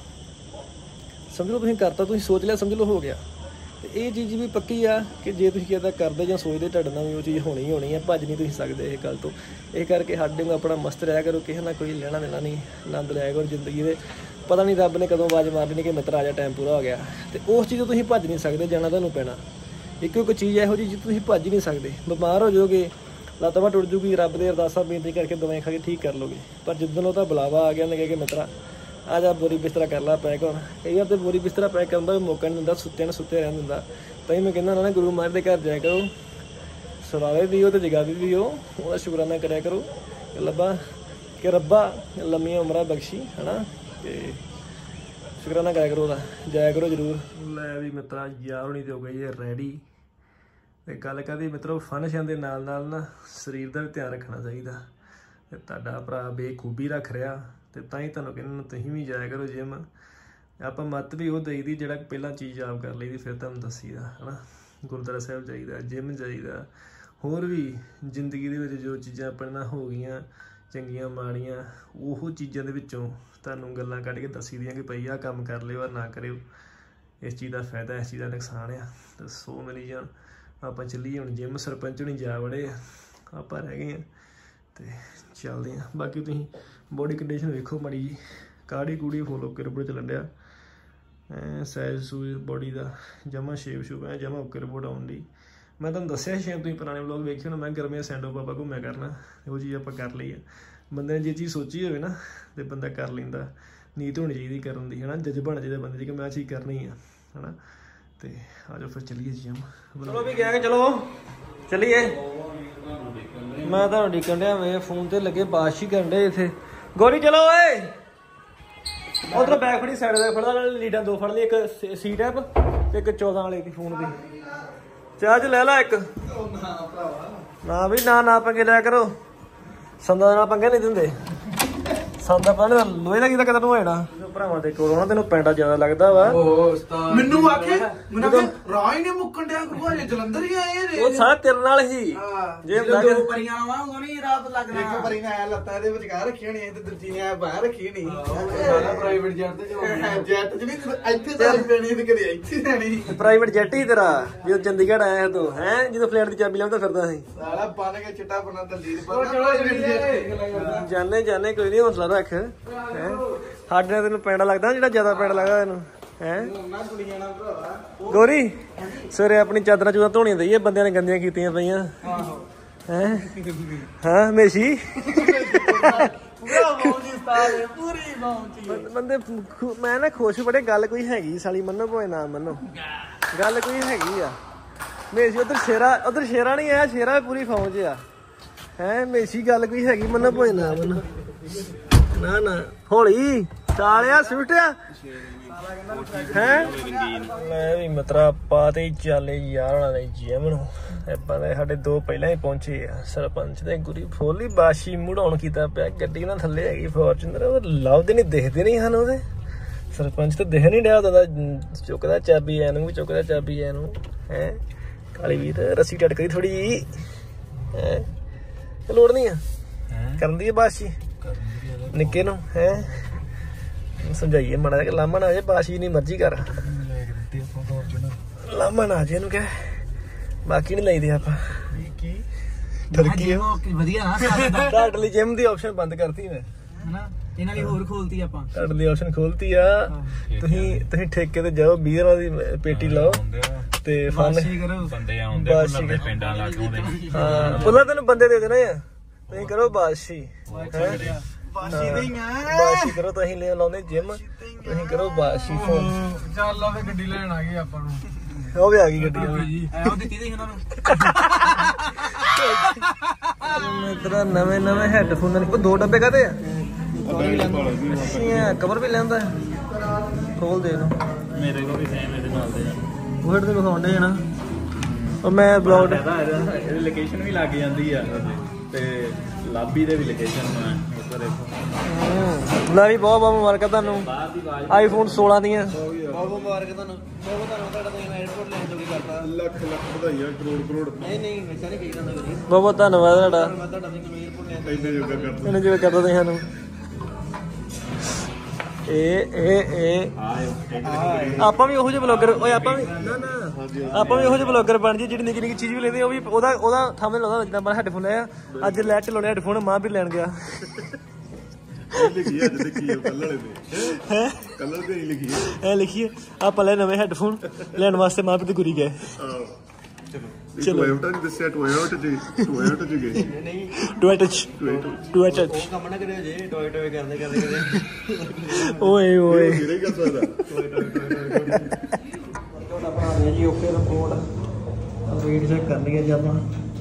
ਤੁਸੀਂ ਸੋਚ ਲਿਆ, ਸਮਝ ਲਓ ਹੋ ਗਿਆ। ਤੇ ਇਹ ਚੀਜ਼ ਵੀ ਪੱਕੀ ਆ ਕਿ ਜੇ ਤੁਸੀਂ ਕਿਸੇ ਦਾ ਕਰਦੇ ਜਾਂ ਸੋਚਦੇ, ਤੁਹਾਡੇ ਨਾਲ ਵੀ ਉਹ ਚੀਜ਼ ਹੋਣੀ ਹੈ, ਭੱਜ ਨਹੀਂ ਤੁਸੀਂ ਸਕਦੇ ਇਹ ਗੱਲ ਤੋਂ। ਇਹ ਕਰਕੇ ਸਾਡੇ ਨੂੰ ਆਪਣਾ ਮਸਤ ਰਿਹਾ ਕਰੋ, ਕਿਸੇ ਨਾਲ ਕੋਈ ਲੈਣਾ ਦੇਣਾ ਨਹੀਂ, ਆਨੰਦ ਲਿਆ ਕਰੋ ਜ਼ਿੰਦਗੀ ਦੇ। ਪਤਾ ਨਹੀਂ ਰੱਬ ਨੇ ਕਦੋਂ ਆਵਾਜ਼ ਮਾਰ ਦੇਣੀ ਕਿ ਮਿੱਤਰ ਆ ਜਾ, ਟਾਈਮ ਪੂਰਾ ਹੋ ਗਿਆ। ਤੇ ਉਸ ਚੀਜ਼ ਤੋਂ ਤੁਸੀਂ ਭੱਜ ਨਹੀਂ ਸਕਦੇ, ਜਾਣਾ ਤੁਹਾਨੂੰ ਪੈਣਾ। ਇੱਕ ਚੀਜ਼ ਇਹੋ ਜਿਹੀ ਜਿੱਥੇ ਤੁਸੀਂ ਭੱਜ ਨਹੀਂ ਸਕਦੇ। ਬਿਮਾਰ ਹੋ ਜਾਓਗੇ, ਲੱਤ ਬਾਂਹ ਟੁੱਟ ਜੂਗੀ, ਰੱਬ ਦੇ ਅਰਦਾਸਾਂ ਬੇਨਤੀ ਕਰਕੇ ਦਵਾਈ ਖਾ ਕੇ ਠੀਕ ਕਰ ਲੋਗੇ। ਪਰ ਜਿੱਦਣ ਉਹਦਾ ਬੁਲਾਵਾ ਆ ਗਿਆ, ਉਹਨੇ ਕਿਹਾ ਕਿ ਮਿੱਤਰਾ ਆ ਜਾ, ਬੋਰੀ ਬਿਸਤਰਾ ਕਰ ਲਾ ਪੈਕ। ਹੁਣ ਕਈ ਵਾਰ ਤੇ ਬੋਰੀ ਬਿਸਤਰਾ ਪੈਕ ਕਰਨ ਦਾ ਮੌਕਾ ਨਹੀਂ ਦਿੰਦਾ, ਸੁੱਤੇ ਰਹਿਣ ਦਿੰਦਾ। ਤਾਂ ਹੀ ਮੈਂ ਕਹਿੰਦਾ ਨਾ, ਗੁਰੂ ਮਹਾਰਾਜ ਦੇ ਘਰ ਜਾਇਆ ਕਰੋ, ਸੁਲਾਵੇ ਦਿਓ ਤੇ ਜਗਾਵੇ ਦਿਓ, ਉਹਦਾ ਸ਼ੁਕਰਾਨਾ ਕਰਿਆ ਕਰੋ ਕਿ ਰੱਬਾ ਲੰਮੀਆਂ ਉਮਰਾਂ ਬਖਸ਼ੀ ਹੈ ਨਾ। ਤੇ ਸ਼ੁਕਰਾਨਾ ਕਰਿਆ ਕਰੋ ਉਹਦਾ, ਜਾਇਆ ਕਰੋ ਜ਼ਰੂਰ। ਲੈ ਵੀ ਮਿੱਤਰਾ, ਯਾਰ ਹੋਣੀ ਤੇ ਹੋ ਗਈ ਹੈ ਰੈਡੀ। ਤੇ ਗੱਲ ਕਹਦੀ ਮਿੱਤਰੋ, ਫਨਸ਼ਨ ਦੇ ਨਾਲ ਨਾ ਸਰੀਰ ਦਾ ਵੀ ਧਿਆਨ ਰੱਖਣਾ ਚਾਹੀਦਾ। ਤੇ ਤੁਹਾਡਾ ਭਰਾ ਬੇਖੂਬੀ ਰੱਖ ਰਿਹਾ, ਤੇ ਤਾਂ ਹੀ ਤੁਹਾਨੂੰ ਕਹਿੰਦਾ ਤੁਸੀਂ ਵੀ ਜਾਇਆ ਕਰੋ ਜਿਮ। ਆਪਾਂ ਮੱਤ ਵੀ ਉਹ ਦੇਈਦੀ ਜਿਹੜਾ ਪਹਿਲਾਂ ਚੀਜ਼ ਆਪ ਕਰ ਲਈਦੀ, ਫਿਰ ਤੁਹਾਨੂੰ ਦੱਸੀਦਾ ਹੈ ਨਾ। ਗੁਰਦੁਆਰਾ ਸਾਹਿਬ ਜਾਈਦਾ, ਜਿਮ ਜਾਈਦਾ, ਹੋਰ ਵੀ ਜ਼ਿੰਦਗੀ ਦੇ ਵਿੱਚ ਜੋ ਚੀਜ਼ਾਂ ਆਪਣੇ ਨਾਲ ਹੋ ਗਈਆਂ ਚੰਗੀਆਂ ਮਾੜੀਆਂ, ਉਹ ਚੀਜ਼ਾਂ ਦੇ ਵਿੱਚੋਂ ਤੁਹਾਨੂੰ ਗੱਲਾਂ ਕੱਢ ਕੇ ਦੱਸੀ ਦੀਆਂ ਕਿ ਭਈ ਆਹ ਕੰਮ ਕਰ ਲਿਓ, ਨਾ ਕਰਿਓ। इस चीज़ का फायदा इस चीज़ का नुकसान आ। तो 100 मिली जान आप चलीए हुण जिम सरपंच नहीं जा वड़े आप रह गए तो चलते हैं। बाकी तुम बॉडी कंडीशन वेखो माड़ी जी काड़ी कूड़ी फुल ओके रिपोर्ट चलन दिया साइज सूज बॉडी का जमा शेप शूप है जमा ओके रिपोर्ट आउन दी। मैं तुम दसिया शायद तुम पुराने ब्लॉग वेखे होना मैं गर्मियां सैंडो पापा घूमया करना वो चीज़ आप कर ली है। बंदे ने जो चीज़ सोची हो ना तो बंदा कर लेंदा नीत होनी चाहिए करन दी है ना जज्बा होना चाहिए बंदे कि मैं चीज़ करनी है ना। तो आ जाओ फिर चलीए जिम चलो भी गया चलो चलीए। मैं तो डिकन दिया मेरे फोन से लगे बादशाही करन डे इतने गोरी चलो ओए उधर बैग फड़ी साइड फड़दा लीडा 2 फड़ ली एक सी टैप एक 14 वाले की फोन की चार्ज ले ला एक ना भी ना पंगे लिया करो संदा ना पंगे नहीं दिंदे संदा पता लोहे का किदा कदर हो जाना भरावां दे कोल होना तेनों पैंडा ज्यादा लगदा वा ਮੈਨੂੰ ਆਖੇ ਮੈਨੂੰ ਰਾਹ ਹੀ ਨਹੀਂ ਮੁੱਕਣ ਡਿਆ ਕੋਈ ਹਜੇ ਜਲੰਧਰ ਹੀ ਆਏ ਨੇ ਉਹ ਸਾਰਾ ਤੇਰੇ ਨਾਲ ਹੀ ਜੇ ਦੋ ਪਰੀਆਂ ਵਾ ਉਹ ਨਹੀਂ ਰਾਤ ਲੱਗਣਾ ਇੱਕ ਪਰੀ ਨੇ ਆ ਲੱਤਾਂ ਦੇ ਵਿਚਕਾਰ ਰੱਖੀ ਹੋਣੀ ਤੇ ਦੂਜੀ ਨੇ ਆ ਬਾਹਰ ਰੱਖੀ ਹੋਣੀ ਸਾਰਾ ਪ੍ਰਾਈਵੇਟ ਜੈਟ ਤੇ ਜੈਟ ਚ ਨਹੀਂ ਇੱਥੇ ਤਾਂ ਪੈਣੀ ਤੇ ਕਦੇ ਇੱਥੇ ਜਾਣੀ ਪ੍ਰਾਈਵੇਟ ਜੈਟ ਹੀ ਤੇਰਾ ਜਦੋਂ ਚੰਡੀਗੜ੍ਹ ਆਇਆ ਤੂੰ ਹੈ ਜਦੋਂ ਫਲੈਟ ਦੀ ਚਾਬੀ ਲਾਉਂਦਾ ਫਿਰਦਾ ਸੀ ਸਾਲਾ ਬੰਨ ਕੇ ਚਿੱਟਾ ਬਣਾ ਦਲਜੀਤ ਜਾਨੇ ਕੋਈ ਨਹੀਂ ਹੌਸਲਾ ਰੱਖ ਹੈ ਸਾਡੇ ਤੈਨੂੰ ਪੈਂਡਾ ਲੱਗਦਾ ਜਿਹੜਾ ਜ਼ਿਆਦਾ ਪੈਂਡਾ ਲੱਗਦਾ ਤੈਨੂੰ ਹੈ ਗੋਰੀ ਸਵੇਰੇ ਆਪਣੀ ਚਾਦਰਾਂ ਚੂਦਰਾਂ ਧੋਣੀਆਂ ਦਈਏ ਬੰਦਿਆਂ ਨੇ ਗੰਦੀਆਂ ਕੀਤੀਆਂ ਪਈਆਂ ਹੈ ਹਾਂ ਮੇਸ਼ੀ ਬੰਦੇ ਮੈਂ ਨਾ ਖੁਸ਼ ਬੜੇ ਗੱਲ ਕੋਈ ਹੈਗੀ ਸਾਲੀ ਮੰਨੋ ਭਾਵੇਂ ਨਾ ਮੰਨੋ ਗੱਲ ਕੋਈ ਹੈਗੀ ਆ ਮੇਸ਼ੀ ਉਧਰ ਸ਼ੇਰਾ ਨਹੀਂ ਆਇਆ ਸ਼ੇਰਾ ਪੂਰੀ ਫੌਜ ਆ ਹੈ ਮੇਸ਼ੀ ਗੱਲ ਕੋਈ ਹੈਗੀ ਮੰਨੋ ਭਾਵੇਂ ਨਾ ਮੰਨੋ ਨਾ ਹੌਲੀ ਚਾਲਿਆ ਸੁਟਿਆ ਹੈ ਲੈ ਵੀ ਮਤਰਾ ਪਾ ਤੇ ਚੱਲੇ ਯਾਰ ਉਹਨਾਂ ਦੇ ਜਿਮ ਨੂੰ ਆਪਾਂ ਦੇ ਸਾਡੇ 2 ਪਹਿਲਾਂ ਹੀ ਪਹੁੰਚੇ ਆ ਸਰਪੰਚ ਦੇ ਗੁਰੀ ਫੋਲੀ ਬਾਸ਼ੀ ਮੁੜਾਉਣ ਕੀਤਾ ਪਿਆ ਗੱਡੀ ਨਾਲ ਥੱਲੇ ਹੈਗੀ ਫੋਰਚੂਨਰ ਉਹ ਲੱਭਦੇ ਨਹੀਂ ਦਿਖਦੇ ਨਹੀਂ ਹਨ ਉਹਦੇ ਸਰਪੰਚ ਤਾਂ ਦਿਖ ਨਹੀਂ ਡਿਆ ਉਹਦਾ ਚੁੱਕਦਾ ਚਾਬੀ ਐਨੂੰ ਵੀ ਚੁੱਕਦਾ ਚਾਬੀ ਐਨੂੰ ਹੈ ਕਾਲੀ ਵੀਰ ਰੱਸੀ ਟਟਕਦੀ ਥੋੜੀ ਜੀ ਹੈ ਲੋੜ ਨਹੀਂ ਆ ਕਰਨ ਦੀ ਬਾਸ਼ੀ ਨਿੱਕੇ ਨੂੰ ਹੈ ਸਮਝਾਈਏ ਮਾੜਾ ਜਿਹਾ ਲਾਮਾ ਨਾ ਆ ਜਾਏ ਬਾਸ਼ੀ ਨਹੀਂ ਮਰਜ਼ੀ ਕਰ ਲਾਮਾ ਨਾ ਆ ਜੇ ਇਹਨੂੰ ਕਹਿ ਬਾਕੀ ਨਹੀਂ ਲਈਦੇ ਆਪਾਂ ਵਧੀਆ ਤੁਹਾਡੇ ਲਈ ਜਿਮ ਦੀ ਆਪਸ਼ਨ ਬੰਦ ਕਰਤੀ ਮੈਂ ਹਨਾ ਇਹਨਾਂ ਲਈ ਹੋਰ ਖੋਲਤੀ ਆਪਾਂ ਤੁਹਾਡੇ ਲਈ ਆਪਸ਼ਨ ਖੋਲਤੀ ਆ ਤੁਸੀਂ ਠੇਕੇ ਤੇ ਜਾਓ 20 ਰੁਪਏ ਦੀ ਪੇਟੀ ਲਾਓ ਤੇ ਬਾਸ਼ੀ ਕਰੋ ਬੰਦੇ ਆਉਂਦੇ ਉਹਨਾਂ ਪਿੰਡਾਂ ਲਾਗੋਂ ਦੇ ਹਾਂ ਪੁੱਲਾ ਤੈਨੂੰ ਬੰਦੇ ਦੇ ਦੇਣੇ ਆ ਤੁਸੀਂ ਕਰੋ ਬਾਸ਼ੀ ਬਾਸ਼ੀ ਨਹੀਂ ਆ ਬਾਸ਼ੀ ਕਰੋ ਤੁਸੀਂ ਲੈ ਲਾਉਂਦੇ ਜਿਮ ਤੁਸੀਂ ਕਰੋ ਬਾਸ਼ੀ ਫੋਨ ਚੱਲ ਆਵੇ ਗੱਡੀ ਲੈਣ ਆ ਗਏ ਆਪਾਂ ਨੂੰ ਉਹ ਵੀ ਆ ਗਈ ਗੱਡੀ ਉਹ ਦਿੱਤੀ ਤੇ ਉਹਨਾਂ ਨੂੰ ਤੇਰਾ ਨਵੇਂ ਹੈਡਫੋਨ ਨੇ 2 ਡੱਬੇ ਕਾਦੇ ਆ ਅੱਛਾ ਕਵਰ ਵੀ ਲੈਂਦਾ ਖੋਲ ਦੇ ਇਹਨੂੰ ਮੇਰੇ ਕੋਲ ਵੀ ਸੇਮ ਇਹਦੇ ਨਾਲ ਦੇ ਆ ਉਹ ਤੇ ਵਿਖਾਉਂਦੇ ਨਾ ਉਹ ਮੈਂ ਬਲੌਗ ਇਹਦੀ ਲੋਕੇਸ਼ਨ ਵੀ ਲੱਗ ਜਾਂਦੀ ਆ ਤੇ ਲਾਬੀ ਦੇ ਵੀ ਲੋਕੇਸ਼ਨ ਉੱਪਰ ਦੇਖੋ ਲੈ ਵੀ ਬਹੁਤ ਮੁਬਾਰਕਾਂ ਤੁਹਾਨੂੰ ਆਈਫੋਨ 16 ਦੀਆਂ ਬਹੁਤ ਮੁਬਾਰਕ ਤੁਹਾਨੂੰ ਤੁਹਾਡਾ ਤੁਸੀਂ 에어ਪੋਰਟ ਲੈਣ ਜੋਗੀ ਕਰਤਾ ਲੱਖ ਵਧਾਈਆਂ ਕਰੋੜ ਨਹੀਂ ਐਸਾ ਨਹੀਂ ਕਹੀਦਾ ਨਾ ਕਰੀ ਬਹੁਤ ਧੰਨਵਾਦ ਤੁਹਾਡਾ ਮੈਂ ਤੁਹਾਡਾ ਤੁਸੀਂ 에어ਪੋਰਟ ਲੈਣ ਇੰਨੇ ਜੋਗਾ ਕਰਤਾ ਇਹਨੇ ਜਿਵੇਂ ਕਰਦਾ ਤੁਸੀਂ ਸਾਨੂੰ ਇਹ ਆਪਾਂ ਵੀ ਉਹੋ ਜਿਹੇ ਬਲੌਗਰ ਓਏ ਆਪਾਂ ਵੀ ਆਪਾਂ ਵੀ ਉਹੋ ਜਿਹੇ ਬਲੌਗਰ ਬਣ ਜੀ ਜਿਹੜੀ ਨਿੱਕੀ ਚੀਜ਼ ਵੀ ਲੈਂਦੇ ਉਹ ਵੀ ਉਹਦਾ ਥੰਬਨੇਲ ਲਾਉਂਦਾ ਜਿੱਦਾਂ ਮੈਂ ਹੈਡਫੋਨ ਲਿਆ ਅੱਜ ਲੈ ਚਲਾਉਣੇ ਹੈਡਫੋਨ ਮਾਂ ਵੀ ਲੈਣ ਗਿਆ ਲਿਖੀ ਅੱਜ ਦੇਖੀ ਕਲਰ ਦੇ ਹੈ ਕਲਰ ਤੇ ਹੀ ਲਿਖੀ ਐ ਲਿਖੀਏ ਆਪਾਂ ਲੈ ਨਵੇਂ ਹੈਡਫੋਨ ਲੈਣ ਵਾਸਤੇ ਮਾਂ ਵੀ ਤੇ ਗੁਰੀ ਗਏ ਚਲੋ ਟੋਇਟਾ ਨਹੀਂ ਦੱਸਿਆ ਟੋਇਟਾ ਜੀ ਗਏ ਨਹੀਂ ਟੋਇਟਾ ਉਹ ਕੰਮ ਨਾ ਕਰਿਓ ਜੇ ਟੋਏ ਕਰਦੇ ਓਏ ਵੀਰੇ ਕਰ ਸਕਦਾ ਬਣਾ ਲਿਆ ਜੀ ਓਕੇ ਰਿਪੋਰਟ ਵੇਟ ਚੈੱਕ ਕਰਨੀ ਹੈ ਜੀ ਆਪਾਂ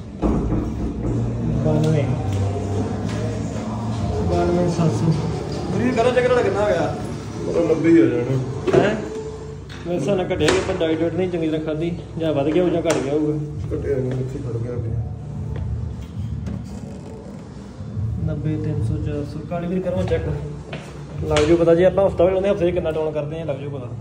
92,700 ਮੇਰੀ ਕਰੋ ਚੱਕਰ ਕਿੰਨਾ ਹੋ ਗਿਆ ਉਹ 90 ਹੀ ਆ ਜਾਣਾ ਹੈ ਮੇਰੇ ਹਿਸਾਬ ਨਾਲ ਘਟਿਆ ਕਿ ਆਪਾਂ ਡਾਈਟ ਨਹੀਂ ਚੰਗੀ ਤਰ੍ਹਾਂ ਖਾਧੀ ਜਾਂ ਵੱਧ ਗਿਆ ਜਾਂ ਘਟ ਗਿਆ ਹੋਊਗਾ ਘਟਿਆ ਨਹੀਂ ਇੱਥੇ ਖੜ ਗਿਆ 90 300 400 ਕਾਲੀ ਵੀਰ ਕਰੋ ਚੈੱਕ ਲੱਗ ਜੂ ਪਤਾ ਜੀ ਆਪਾਂ ਹਫਤਾ ਵੀ ਲਾਉਂਦੇ ਹਫਤੇ 'ਚ ਕਿੰਨਾ ਟੋਨ ਕਰਦੇ ਆ ਲੱਗ ਜੂ ਪਤਾ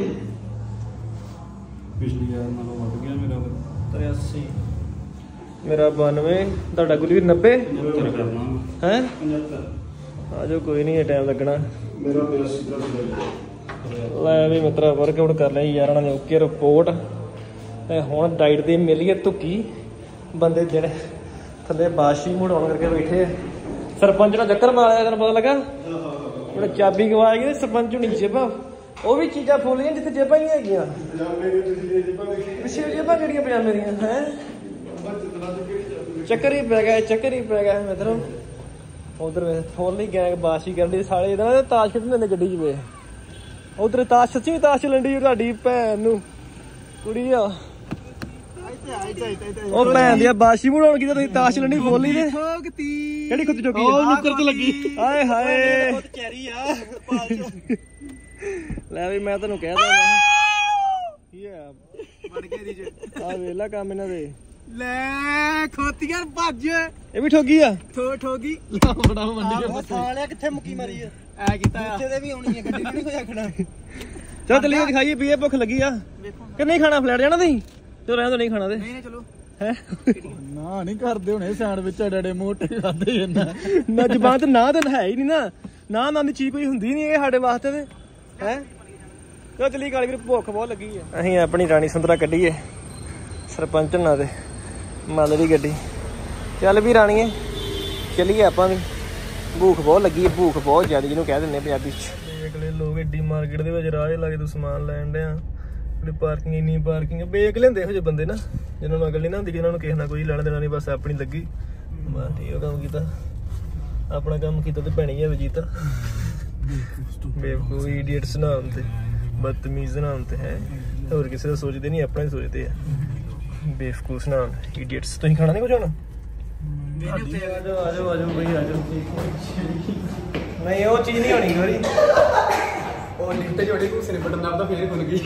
ਪਿਛਲੀ ਵਾਰ ਨਾਲੋਂ ਵੱਧ ਗਿਆ ਮੇਰਾ 83 ਮੇਰਾ 92 ਤੁਹਾਡਾ ਗੁਰਵੀਰ 90 ਕਰਨਾ ਹੈ 75 ਆ ਜਾਓ ਕੋਈ ਨਹੀਂ ਇਹ ਟਾਈਮ ਲੱਗਣਾ ਮੇਰਾ 82 ਦਾ ਲੈ ਵੀ ਮਿੱਤਰਾ ਵਰਕਆਊਟ ਕਰ ਲਿਆ ਯਾਰਾਂ ਨੇ ਓਕੇ ਰਿਪੋਰਟ ਤੇ ਹੁਣ ਡਾਈਟ ਦੀ ਮਿਲੀਏ ਧੁੱਕੀ ਬੰਦੇ ਜਿਹੜੇ ਥੱਲੇ ਬਾਸ਼ੀ ਮੂਡ ਆਨ ਕਰਕੇ ਬੈਠੇ ਸਰਪੰਚ ਨਾਲ ਚੱਕਰ ਮਾਰਿਆ ਤੈਨੂੰ ਪਤਾ ਲੱਗਾ ਉਹਨੇ ਚਾਬੀ ਗਵਾ ਗਈ ਸਰਪੰਚ ਨੂੰ ਜੇਬਾਂ ਉਹ ਵੀ ਚੀਜ਼ਾਂ ਫੋਲੀਆਂ ਜਿੱਥੇ ਜੇਬਾਂ ਹੀ ਹੈਗੀਆਂ ਪਿੱਛੇ ਜੇਬਾਂ ਕਿਹੜੀਆਂ ਪਜਾਮੇ ਦੀਆਂ ਹੈ ਚੱਕਰ ਹੀ ਪੈ ਗਿਆ ਮਿੱਤਰੋ ਉਧਰ ਫੋਲੀ ਗੈਂਗ ਬਾਸ਼ੀ ਕਰਨ ਸਾਲੇ ਇਹਦਾ ਤਾਸ਼ ਖੇਡਦੇ ਨੇ ਗੱਡੀ 'ਚ ਵੇ ਉਧਰ ਤਾਸ਼ ਸੱਚੀ ਤਾਸ਼ ਚੱਲਣ ਦੀ ਤੁਹਾਡੀ ਭੈਣ ਨੂੰ ਕੁੜੀ ਆ ਉਹ ਭੈਣ ਦੀ ਬਾਸ਼ੀ ਬਣਾਉਣ ਕੀ ਤੁਸੀਂ ਤਾਸ਼ ਚੱਲਣੀ ਫੋਲੀ ਦੇ ਕਿਹੜੀ ਖੁੱਦ ਚੁੱਕੀ ਉਹ ਨੁੱਕਰ ਤੇ ਲੱਗੀ ਹਾਏ ਹਾਏ ਚੈਰੀ ਆ ਲੈ ਵੀ ਮੈਂ ਤੈਨੂੰ ਕਹਿ ਦਵਾਂ ਕੀ ਆ ਵੜ ਕੇ ਦੀ ਆ ਵੇਲਾ ਕੰਮ ਇਹਨਾਂ ਦੇ ਲੈ ਖੋਤੀਆਂ ਭੱਜ ਇਹ ਵੀ ਠੋਗੀ ਆ ਠੋਗੀ ਬੜਾ ਮੰਡੀ ਸਾਲਿਆ ਕਿੱਥੇ ਮੁੱਕੀ ਮਾਰੀ ਐ ਕੀਤਾ ਪਿੱਛੇ ਦੇ ਵੀ ਆਉਣੀ ਹੈ ਗੱਡੀ ਨਹੀਂ ਕੋਈ ਆਖਣਾ ਚਲੋ ਚੱਲੀਏ ਦਿਖਾਈਏ ਪੀਏ ਭੁੱਖ ਲੱਗੀ ਆ ਕਿ ਨਹੀਂ ਖਾਣਾ ਫਲੈਟ ਜਾਣਾ ਤੁਸੀਂ ਚਲੋ ਰਹਿਣ ਦੋ ਨਹੀਂ ਖਾਣਾ ਤੇ ਨਹੀਂ ਚਲੋ ਹੈ ਨਾ ਨਹੀਂ ਕਰਦੇ ਹੁਣੇ ਸੈਂਡਵਿਚ ਡੜੇ ਮੋਟੇ ਖਾਦੇ ਜਾਂਦਾ ਨਾ ਜ਼ਬਾਨ ਤੇ ਨਾ ਤਾਂ ਹੈ ਹੀ ਨਹੀਂ ਨਾ ਨਾ ਦੀ ਚੀਜ਼ ਕੋਈ ਹੁੰਦੀ ਨਹੀਂ ਇਹ ਸਾਡੇ ਵਾਸਤੇ ਤੇ ਹੈ ਚਲੋ ਚੱਲੀਏ ਕਾਲੀ ਵੀਰ ਭੁੱਖ ਬਹੁਤ ਲੱਗੀ ਆ ਅਸੀਂ ਆਪਣੀ ਰਾਣੀ ਸੁੰਦਰਾ ਕੱਢੀਏ ਸਰਪੰਚ ਨਾਲ ਤੇ ਮੱਲ ਦੀ ਗੱਡੀ ਚੱਲ ਵੀ ਰਾਣੀਏ ਚੱਲੀਏ ਆਪਾਂ ਵੀ ਭੂਖ ਬਹੁਤ ਲੱਗੀ ਹੈ ਭੂਖ ਬਹੁਤ ਜ਼ਿਆਦਾ ਜਿਹਨੂੰ ਕਹਿ ਦਿੰਦੇ ਪੰਜਾਬੀ ਚ ਅਗਲੇ ਲੋਕ ਏਡੀ ਮਾਰਕੀਟ ਦੇ ਵਿੱਚ ਰਾਹ ਲਾਗੇ ਤੂੰ ਸਮਾਨ ਲੈਣ ਡਿਆ ਪਾਰਕਿੰਗ ਇੰਨੀ ਪਾਰਕਿੰਗ ਵੇਖ ਲੈਂਦੇ ਇਹੋ ਜਿਹੇ ਬੰਦੇ ਨਾ ਜਿਹਨਾਂ ਨੂੰ ਅਗਲ ਨਹੀਂ ਨਾ ਹੁੰਦੀ ਜਿਹਨਾਂ ਨੂੰ ਕਿਸੇ ਨਾਲ ਕੋਈ ਲੈਣ ਦੇਣਾ ਨਹੀਂ ਬਸ ਆਪਣੀ ਲੱਗੀ ਬਸ ਠੀਕ ਕੰਮ ਕੀਤਾ ਆਪਣਾ ਕੰਮ ਕੀਤਾ ਤੇ ਭੈਣੀ ਹੈ ਵਜੀਤ ਬੇਵਕੂਫ ਇਡੀਅਟਸ ਨਾ ਹੁੰਦੇ ਬਦਤਮੀਜ਼ ਨਾ ਹੁੰਦੇ ਹੈ ਹੋਰ ਕਿਸੇ ਦਾ ਸੋਚਦੇ ਨਹੀਂ ਆਪਣਾ ਹੀ ਸੋਚਦੇ ਆ ਬੇਵਕੂਫ ਨਾ ਇਡੀਅਟਸ ਤੁਸੀਂ ਖਾਣਾ ਨਹੀਂ ਕੁਝ ਹੁਣ ਆਜੋ ਬਈ ਆਜੋ ਨਹੀਂ ਉਹ ਚੀਜ਼ ਨਹੀਂ ਹੋਣੀ ਗੋਰੀ ਉਹ ਲਿਫਟ ਜੋੜੀ ਘੁਸਰੇ ਬਟਨ ਦਬਦਾ ਫੇਰ ਖੁੱਲ ਗਈ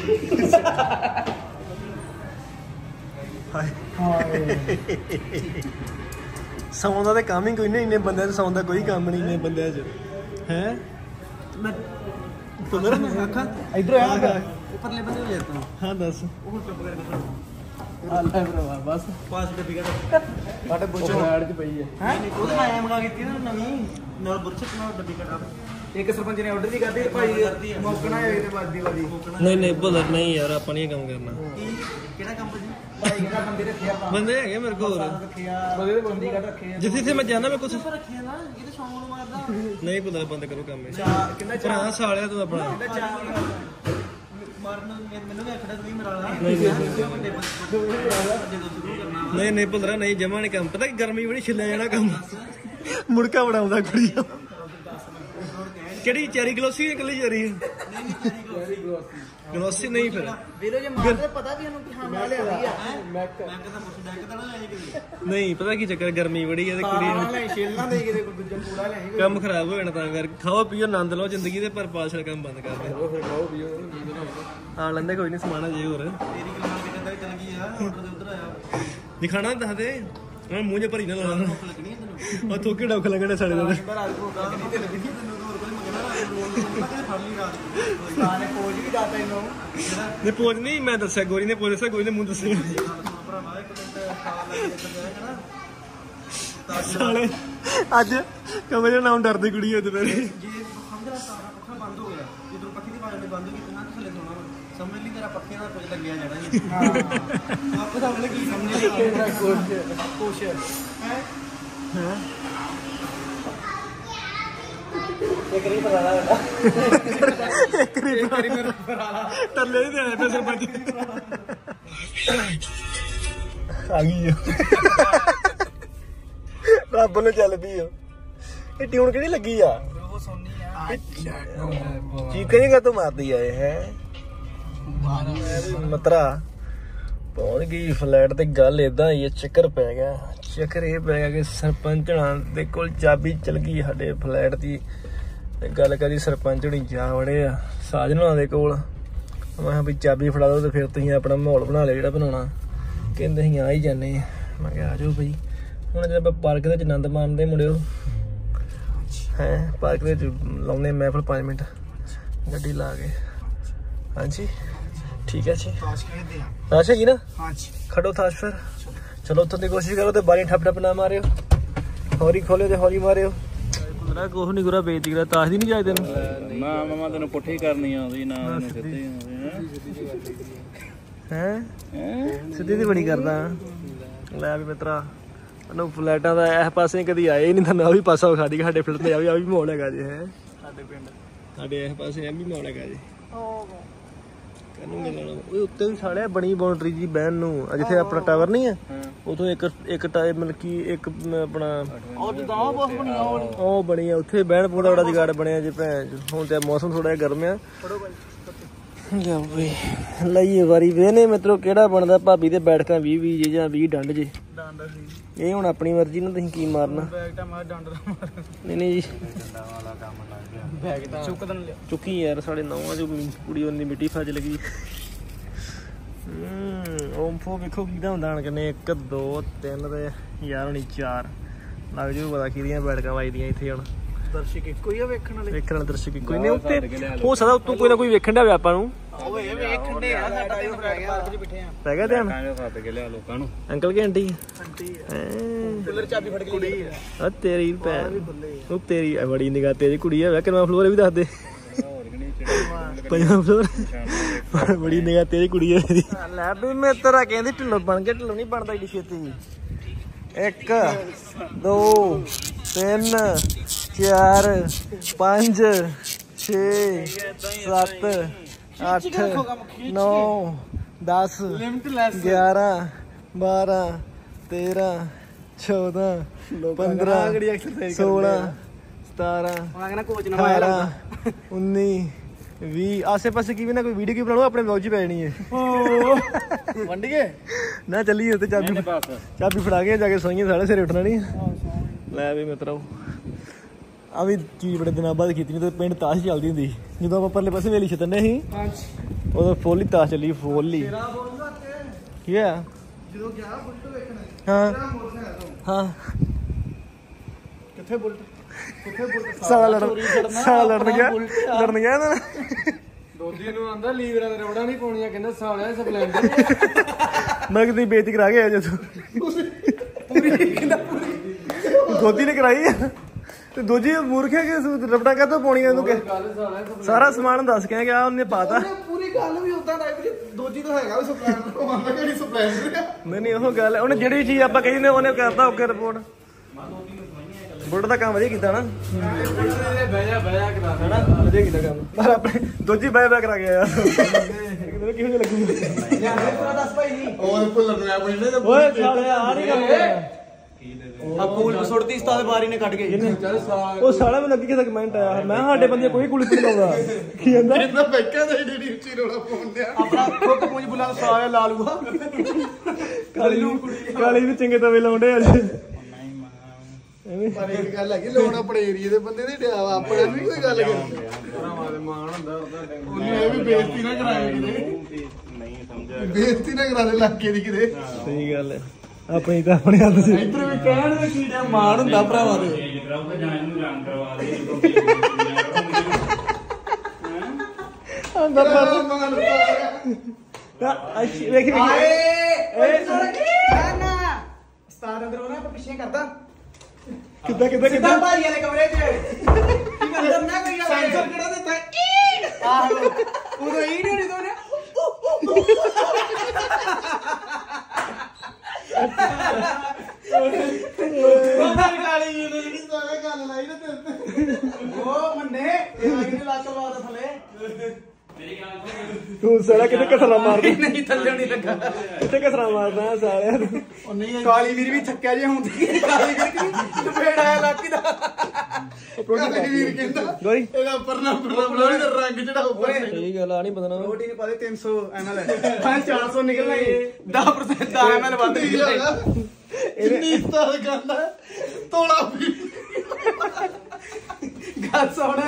ਸੌਂਦਾ ਤਾਂ ਕੰਮ ਹੀ ਕੋਈ ਨਹੀਂ ਇੰਨੇ ਬੰਦਿਆਂ 'ਚ ਸੌਂਦਾ ਕੋਈ ਕੰਮ ਨਹੀਂ ਇੰਨੇ ਬੰਦਿਆਂ 'ਚ ਹੈ ਮੈਂ ਤੁਹਾਨੂੰ ਅੱਖਾਂ ਇਧਰ ਆ ਉੱਪਰਲੇ ਬੰਦੇ ਹੋ ਜਾਂਦਾ ਹਾਂ ਦੱਸ ਉਹ ਟੱਪ ਕਰ ਆਲਾ ਭਰਾ ਬਸ ਪਾਸ ਡੱਬੀ ਕੱਢ ਸਾਡੇ ਬੁਰਸ਼ ਐਡ 'ਚ ਪਈ ਹੈ ਨਹੀਂ ਉਹ ਤਾਂ ਮੈਂ ਮੰਗਾ ਕੀਤੀ ਨਾ ਨਵੀਂ ਨਾਲ ਬੁਰਸ਼ ਨਾਲ ਡੱਬੀ ਕੱਢ ਇੱਕ ਸਰਪੰਚ ਨੇ ਆਰਡਰ ਵੀ ਕਰਦੀ ਭਾਈ ਮੌਕਣਾ ਹੋਏ ਤੇ ਵੱਜਦੀ ਵਾਲੀ ਨਹੀਂ ਬੋਲਰ ਨਹੀਂ ਯਾਰ ਆਪਾਂ ਨਹੀਂ ਕੰਮ ਕਰਨਾ ਕਿਹੜਾ ਕੰਮ ਜੀ ਭਾਈ ਕਿਹੜਾ ਬੰਦੇ ਰੱਖਿਆ ਆਪਾਂ ਬੰਦੇ ਹੈਗੇ ਮੇਰੇ ਕੋਲ ਬੰਦੇ ਦੇ ਬੰਦੀ ਕੱਢ ਰੱਖੇ ਆ ਜਿੱਥੇ ਮੈਂ ਜਾਣਾ ਮੈਂ ਕੁਝ ਰੱਖਿਆ ਨਾ ਇਹ ਤਾਂ ਸ਼ੌਂਕ ਨੂੰ ਮਾਰਦਾ ਨਹੀਂ ਪਤਾ ਬੰਦ ਕਰੋ ਕੰਮ ਕਿੰਨਾ ਭਰਾ ਸਾਲਿਆ ਤੂੰ ਆਪਣਾ ਮਾਰਨ ਮੈਨੂੰ ਵੀ ਆਖੜਾ ਤੂੰ ਮਰਾ ਨਹੀਂ ਭੁੱਲਰਾ ਨਹੀਂ ਜਮਾ ਨਹੀਂ ਕੰਮ ਪਤਾ ਕਿ ਗਰਮੀ ਬੜੀ ਛਿੱਲਿਆ ਜਾਣਾ ਕੰਮ ਮੁੜਕਾ ਬਣਾਉਂਦਾ ਕੁੜੀ ਕਿਹੜੀ ਚੈਰੀ ਗਲੋਸੀ ਇਕੱਲੀ ਚੈਰੀ ਗਲੋਸੀ ਨਹੀਂ ਫਿਰ ਵੀਰੋ ਜੇ ਮਾਰਦੇ ਪਤਾ ਵੀ ਉਹਨੂੰ ਕਿ ਹਾਂ ਮੈਂ ਲਿਆਦੀ ਆ ਮੈਂ ਕਹਿੰਦਾ ਪੁੱਛ ਡੈਕ ਤਾਂ ਲੈ ਕੇ ਨਹੀਂ ਪਤਾ ਕੀ ਚੱਕਰ ਗਰਮੀ ਬੜੀ ਹੈ ਤੇ ਕੁੜੀ ਨੂੰ ਲੈ ਛੇਲਣਾ ਦੇ ਕੇ ਦੂਜਾ ਪੂੜਾ ਲੈ ਕੰਮ ਖਰਾਬ ਹੋ ਜਾਣਾ ਤਾਂ ਕਰ ਖਾਓ ਪੀਓ ਆਨੰਦ ਲਓ ਜ਼ਿੰਦਗੀ ਦੇ ਪਰ ਪਾਸਲ ਕੰਮ ਬੰਦ ਕਰ ਦੇ ਫਿਰ ਖਾਓ ਪੀਓ ਆ ਲੈਂਦੇ ਕੋਈ ਨਹੀਂ ਸਮਾਨਾ ਜੇ ਹੋਰ ਤੇਰੀ ਕਲਾਸ ਕਿਤੇ ਤੱਕ ਚੱਲ ਗਈ ਆ ਆਰਡਰ ਦੇ ਉਧਰ ਆਇਆ ਜੇ ਖਾਣਾ ਦੱਸ ਦੇ ਮੈਂ ਮੂੰਹ 'ਚ ਭਰੀ ਨਾ ਲਾਉਣਾ ਭੁੱਖ ਲੱਗਣੀ ਹੈ ਤੈਨੂੰ ਉਹ ਥੋਕੇ ਡੌਖ ਲੱਗਣੇ ਸਾਡੇ ਦੇ ਨੇ ਪੋਜ ਨਹੀਂ ਮੈਂ ਦੱਸਿਆ ਗੋਰੀ ਨੇ ਪੋਜ ਦੱਸਿਆ ਗੋਰੀ ਨੇ ਮੂੰਹ ਦੱਸਿਆ ਸਾਲੇ ਅੱਜ ਕਮਰੇ ਦਾ ਨਾਮ ਡਰਦੀ ਕੁੜੀ ਅੱਜ ਮੇਰੇ ਬੰਦ ਹੋ ਗਿਆ ਜਦੋਂ ਪੱਖੀ ਦੀ ਬਾਜ਼ ਬੰਦ ਕੀਤੀ ਨਾ ਥੱਲੇ ਸੋਣਾ ਸਮਝ ਲਈ ਤੇਰਾ ਪੱਖੇ ਨਾਲ ਕੁਝ ਲੱਗਿਆ ਜਾਣਾ ਹਾਂ ਆਪੇ ਸਾਹਮਣੇ ਕੀ ਸਮਝ ਨਹੀਂ ਕੋਸ਼ ਹੈ ਇੱਕ ਰੀ ਪਰਾਲਾ ਇੱਕ ਰੀ ਪਰਾਲਾ ਤਰਲੇ ਹੀ ਦੇਣੇ ਤੇ ਸਰਪੰਚ ਆ ਗਈ ਰੱਬ ਨੂੰ ਚੱਲ ਪਈ ਇਹ ਟਿਊਨ ਕਿਹੜੀ ਲੱਗੀ ਆ ਉਹ ਸੋਨੀ ਆ ਚੀਕਾਂ ਕਾ ਤੂੰ ਮਾਰਦੀ ਆ ਇਹ ਹੈ ਮਤਰਾ ਪਹੁੰਚ ਗਈ ਫਲੈਟ ਤੇ ਗੱਲ ਏਦਾਂ ਹੀ ਚੱਕਰ ਪੈ ਗਿਆ ਚੱਕਰ ਇਹ ਪੈ ਗਿਆ ਕਿ ਸਰਪੰਚ ਦੇ ਕੋਲ ਚਾਬੀ ਚਲ ਗਈ ਸਾਡੇ ਫਲੈਟ ਦੀ ਤੇ ਗੱਲ ਕਰੀ ਸਰਪੰਚ ਹੁਣੀ ਜਾ ਵੜੇ ਆ ਸਾਜਣਾ ਦੇ ਕੋਲ ਮੈਂ ਕਿਹਾ ਵੀ ਚਾਬੀ ਫੜਾ ਦੋ ਤੇ ਫਿਰ ਤੁਸੀਂ ਆਪਣਾ ਮਾਹੌਲ ਬਣਾ ਲਿਆ ਜਿਹੜਾ ਬਣਾਉਣਾ ਕਹਿੰਦੇ ਅਸੀਂ ਆ ਹੀ ਜਾਂਦੇ ਮੈਂ ਕਿਹਾ ਆ ਜਾਓ ਬਈ ਹੁਣ ਜਦੋਂ ਆਪਾਂ ਪਾਰਕ ਦੇ ਵਿੱਚ ਆਨੰਦ ਮਾਣਦੇ ਮੁੜਿਓ ਹੈ ਪਾਰਕ ਦੇ ਵਿੱਚ ਲਾਉਂਦੇ ਮਹਿਫਲ 5 ਮਿੰਟ ਗੱਡੀ ਲਾ ਕੇ ਹਾਂਜੀ ਠੀਕ ਹੈ ਜੀ ਤਾਸ਼ ਹੈਗੀ ਨਾ ਖੜੋ ਤਾਸ਼ ਫਿਰ ਚਲੋ ਉੱਥੋਂ ਦੀ ਕੋਸ਼ਿਸ਼ ਕਰੋ ਤੇ ਬਾਰੀ ਠੱਪ ਠੱਪ ਨਾ ਮਾਰਿਓ ਹੌਲੀ ਖੋਲਿਓ ਤੇ ਹੌਲੀ ਮਾਰਿਓ ਗੁਰਾ ਕੁਛ ਨਹੀਂ ਗੁਰਾ ਬੇਇੱਜ਼ਤੀ ਕਰਾ ਤਾਸ਼ ਦੀ ਨਹੀਂ ਜਾਇ ਤੈਨੂੰ ਨਾ ਮਾਮਾ ਤੈਨੂੰ ਪੁੱਠੀ ਕਰਨੀ ਆਉਂਦੀ ਨਾ ਸਿੱਧੀ ਹੈ ਸਿੱਧੀ ਦੀ ਬਣੀ ਕਰਦਾ ਲੈ ਵੀ ਮਿੱਤਰਾ ਉਹਨੂੰ ਫਲੈਟਾਂ ਦਾ ਇਸ ਪਾਸੇ ਕਦੀ ਆਏ ਨਹੀਂ ਤੁਹਾਨੂੰ ਆ ਵੀ ਪਾਸਾ ਵਿਖਾ ਦੀ ਸਾਡੇ ਫਿਲਟ ਤੇ ਆ ਵੀ ਮਾਹੌਲ ਹੈਗਾ ਜੀ ਹੈ ਸਾਡੇ ਪਿੰਡ ਸਾਡੇ ਇਸ ਪਾਸੇ ਆ ਵੀ ਮਾਹੌਲ ਹੈਗਾ ਜੀ ਕਹਿੰਨੂੰ ਮਿਲਣਾ ਉਹ ਉੱਤੇ ਵੀ ਸਾਲਿਆ ਬਣੀ ਬਾਉਂਡਰੀ ਜੀ ਬਹਿਣ ਨੂੰ ਜਿੱਥੇ ਆਪਣਾ ਟਾਵਰ ਨਹੀਂ ਹੈ ਉਥੋਂ ਇੱਕ ਮਤਲਬ ਕਿ ਇੱਕ ਆਪਣਾ ਉਹ ਬਣੀ ਆ ਉੱਥੇ ਬਹਿਣ ਪੂਰਾ ਬੜਾ ਜਗਾੜ ਬਣਿਆ ਜੀ ਭੈਣ ਹੁਣ ਤੇ ਮੌਸਮ ਥੋੜਾ ਜਿਹਾ ਗਰਮ ਆ ਲਈਏ ਵਾਰੀ ਵੇਨੇ ਮਿੱਤਰੋ ਕਿਹੜਾ ਬਣਦਾ ਭਾਬੀ ਤੇ ਬੈਠਕਾਂ 20 ਜੇ ਜਾਂ 20 ਡੰਡ ਜੇ ਇਹ ਹੁਣ ਆਪਣੀ ਮਰਜ਼ੀ ਨਾਲ ਤੁਸੀਂ ਕੀ ਮਾਰਨਾ ਨਹੀਂ ਜੀ ਚੁੱਕੀ ਯਾਰ ਸਾਡੇ ਨੌਵਾਂ ਜੋ ਕੁੜੀ ਉਹਦੀ ਮਿੱਟੀ ਫੱਜ ਲੱਗੀ ਓਮਫੋ ਵੇਖੋ ਕਿਹਦਾ ਹੁੰਦਾ ਹਣ ਕਿੰਨੇ 1 2 3 ਤੇ ਯਾਰ ਹੁਣੀ 4 ਲੱਗ ਜੂ ਪਤਾ ਕਿਹਦੀਆਂ ਬੈਠਕਾਂ ਵੱਜਦੀਆਂ ਇੱਥੇ ਹੁਣ ਦਰਸ਼ਕ ਇੱਕੋ ਹੀ ਆ ਵੇਖਣ ਵਾਲੇ ਦਰਸ਼ਕ ਇੱਕੋ ਹੀ ਨੇ ਉੱਤੇ ਹੋ ਸਕਦਾ ਉੱਤੋਂ ਕੋਈ ਨਾ ਕੋਈ ਵੇਖਣ ਡਿਆ ਆਪਾਂ ਨੂੰ ਪੈ ਗਿਆ ਧਿਆਨ ਅੰਕਲ ਕੀ ਆਂਟੀ ਆ ਤੇਰੀ ਭੈਣ ਉਹ ਤੇਰੀ ਬੜੀ ਨਿਗਾਹ ਤੇਰੀ ਕੁੜੀ ਆ ਕਿੰਨਾ ਫਲੋਰ ਵੀ ਦੱਸ ਦੇ 5 ਫਲੋਰ ਬੜੀ ਨਿਗਾਹ ਤੇਰੀ ਕੁੜੀ ਆ ਲੈ ਵੀ ਮੈਂ ਤੇਰਾ ਕਹਿੰਦੀ ਢਿੱਲੋਂ ਬਣ ਕੇ ਢਿੱਲੋਂ ਨਹੀਂ ਬਣਦਾ ਏਡੀ ਛੇਤੀ 1 2 3 4 5 6 7 8 9 10 11 12 13 14 15 16 17 18 19 20 ਆਸੇ ਪਾਸੇ ਕੀ ਵੀ ਨਾ ਕੋਈ ਵੀਡੀਓ ਕੀ ਬਣਾ ਲਓ ਆਪਣੇ ਵਲੌਗ 'ਚ ਪੈ ਜਾਣੀ ਹੈ ਵੰਡੀਏ ਨਾ ਚੱਲੀਏ ਉੱਤੇ ਚਾਬੀ ਫੜਾ ਕੇ ਜਾ ਕੇ ਸੋਈਏ ਸਾਲੇ ਸਿਰੇ ਉੱਠਣਾ ਨਹੀਂ ਲੈ ਵੀ ਮਿੱਤਰੋ ਆ ਵੀ ਚੀਜ਼ ਬੜੇ ਦਿਨਾਂ ਬਾਅਦ ਕੀਤੀ ਤੇ ਪਿੰਡ ਤਾਸ਼ ਚੱਲਦੀ ਹੁੰਦੀ ਜਦੋਂ ਆਪਾਂ ਪਰਲੇ ਪਾਸੇ ਵੇਲੀ ਛੱਤਨੇ ਸੀ ਉਦੋਂ ਫੁੱਲ ਹੀ ਤਾਸ਼ ਚੱਲੀ ਫੁੱਲ ਹੀ ਕੀ ਆ ਜਦੋਂ ਗਿਆ ਬੁਲਟ ਵੇਖਣਾ ਹਾਂ ਕਿੱਥੇ ਬੁਲਟ ਸਾਲਾ ਲੜਨ ਗਿਆ ਇਹਨਾਂ ਦੋਜੀ ਨੂੰ ਆਂਦਾ ਲੀਵਰਾਂ ਦੇ ਰੋੜਾ ਨਹੀਂ ਪਾਉਣੀਆਂ ਕਹਿੰਦਾ ਸਾਲਿਆ ਸਪਲੈਂਡਰ ਮੈਂ ਕਿਤੇ ਬੇਇੱਜ਼ਤੀ ਕਰਾ ਕੇ ਆਇਆ ਜਦੋਂ ਪੂਰੀ ਗੋਦੀ ਨੇ ਕਰਾਈ ਆ ਤੇ ਦੂਜੀ ਮੂਰਖ ਹੈ ਕਿ ਰਬੜਾ ਕਾਹਤੋਂ ਪਾਉਣੀਆਂ ਇਹਨੂੰ ਸਾਰਾ ਸਮਾਨ ਦੱਸ ਕੇ ਗਿਆ ਉਹਨੇ ਪਾਤਾ ਪੂਰੀ ਗੱਲ ਵੀ ਉਦਾਂ ਦਾ ਦੋਜੀ ਤਾਂ ਹੈਗਾ ਵੀ ਸਪਲੈਂਡਰ ਮੰਨਦਾ ਕਿਹੜੀ ਸਪਲੈਂਡਰ ਨਹੀਂ ਉਹ ਗੱਲ ਉਹਨੇ ਜਿਹੜੀ ਚੀਜ਼ ਆਪਾਂ ਕਹੀ ਨੇ ਉਹਨੇ ਕਰਤਾ ਓਕੇ ਰਿਪੋਰਟ ਬੁਲਟ ਦਾ ਕੰਮ ਵਧੀਆ ਕੀਤਾ ਨਾ ਵਧੀਆ ਕੀਤਾ ਕੰਮ ਪਰ ਆਪਣੇ ਦੂਜੀ ਬਹਿ ਕਰਾ ਗਿਆ ਯਾਰ ਕਿਹੋ ਜਿਹਾ ਲੱਗੂਗਾ ਦੱਸ ਭਾਈ ਜੀ ਉਹ ਭੁੱਲਰ ਨੇ ਆਪਣੇ ਓਏ ਸਾਲਿਆ ਆ ਨਹੀਂ ਕੰਮ ਆ ਪੂਲ ਸੁੱਟਦੀ ਉਸਤਾਦ ਬਾਰੀ ਨੇ ਕੱਢ ਕੇ ਉਹ ਸਾਲਾ ਮੈਨੂੰ ਅੱਗੇ ਕਿਹਦਾ ਕਮੈਂਟ ਆਇਆ ਮੈਂ ਸਾਡੇ ਬੰਦੇ ਕੋਈ ਕੁਲੀ ਨਹੀਂ ਲਾਉਂਦਾ ਕੀ ਕਹਿੰਦਾ ਇਹਦਾ ਬੈਕਾਂ ਦਾ ਜਿਹੜੀ ਉੱਚੀ ਰੋਲਾ ਪਾਉਣ ਦਿਆ ਆਪਣਾ ਖੁੱਕ ਪੂੰਝ ਬੁਲਾ ਸਾਇਆ ਲਾ ਲੂਗਾ ਕਾਲੀ ਵੀ ਚੰਗੇ ਤਵੇ ਲਾਉਂਦੇ ਅੱਜ ਪਰ ਇੱਕ ਗੱਲ ਹੈਗੀ ਲੋਨ ਆਪਣੇ ਏਰੀਏ ਦੇ ਬੰਦੇ ਦੇ ਡਿਆ ਵਾ ਆਪਣੇ ਨਹੀਂ ਕੋਈ ਗੱਲ ਕਰਦੀ ਭਰਾਵਾਂ ਦੇ ਮਾਣ ਹੁੰਦਾ ਉਹਨੇ ਇਹ ਵੀ ਬੇਇੱਜ਼ਤੀ ਨਾ ਕਰਾਏ ਕਿਤੇ ਨਹੀਂ ਸਮਝਿਆ ਬੇਇੱਜ਼ਤੀ ਨਾ ਕਰਾ ਦੇ ਇਲਾਕੇ ਦੀ ਕਿਤੇ ਸਹੀ ਗੱਲ ਹੈ ਆਪਣੀ ਤਾਂ ਆਪਣੇ ਹੱਥ ਸੀ ਇੱਧਰ ਵੀ ਕਹਿਣ ਦੇ ਕੀ ਡਿਆ ਮਾਣ ਹੁੰਦਾ ਭਰਾਵਾਂ ਦੇ ਅੰਦਰ ਵੇਖੀ ਸਤਾਰ ਅੰਦਰ ਉਹਨਾਂ ਆਪਾਂ ਪਿੱਛੇ ਕਰਦਾ ਕਿੱਦਾਂ ਭਾਈ ਵਾਲੇ ਕਮਰੇ 'ਚ ਕੀ ਕਰਦਾ ਨਾ ਕੋਈ ਸੈਂਸਰ ਕਿਹੜਾ ਦਿੱਤਾ ਆਹੋ ਉਦੋਂ ਹੀ ਨਹੀਂ ਦੋਨੇ ਕਾਲੀ ਜੀ ਨੇ ਜਿਹੜੀ ਸਾਰੇ ਗੱਲ ਲਾਈ ਨਾ ਤੇ ਉਹ ਮੰਨੇ ਇਹ ਆਈ ਨੇ ਲੱਤ ਲਵਾ ਦੇ ਥੱਲੇ ਮੇਰੀ ਗੱਲ ਤੂੰ ਸਾਲਾ ਕਿਤੇ ਕਸਰਾ ਮਾਰਦਾ ਨਹੀਂ ਥੱਲੇ ਨਹੀਂ ਲੱਗਾ ਕਿਤੇ ਕਸਰਾ ਮਾਰਦਾ ਸਾਲਿਆਂ ਨੂੰ ਉਹ ਨਹੀਂ ਕਾਲੀ ਵੀਰ ਵੀ ਥੱਕਿਆ ਜਿਹਾ ਹੁੰਦੀ ਕਾਲੀ ਵੀਰ ਕੀ ਲਪੇੜ ਆਇਆ ਲਾਪੀ ਦਾ ਕਾਲੀ ਵੀਰ ਕਹਿੰਦਾ ਗੋਰੀ ਇਹਦਾ ਪਰਨਾ ਬਲੋੜੀ ਦਾ ਰੰਗ ਜਿਹੜਾ ਉੱਪਰ ਸਹੀ ਗੱਲ ਆ ਨਹੀਂ ਪਤਾ ਰੋਟੀ ਨਹੀਂ ਪਾਦੇ 300 ml ਹੈ 400 ਨਿਕਲਣਾ ਹੀ 10% ਦਾ ml ਵੱਧ ਨਿਕਲੇਗਾ ਇੰਨੀ ਇਸਤਾਲ ਕਰਦਾ ਤੋੜਾ ਵੀ ਗੱਲ ਸੁਣ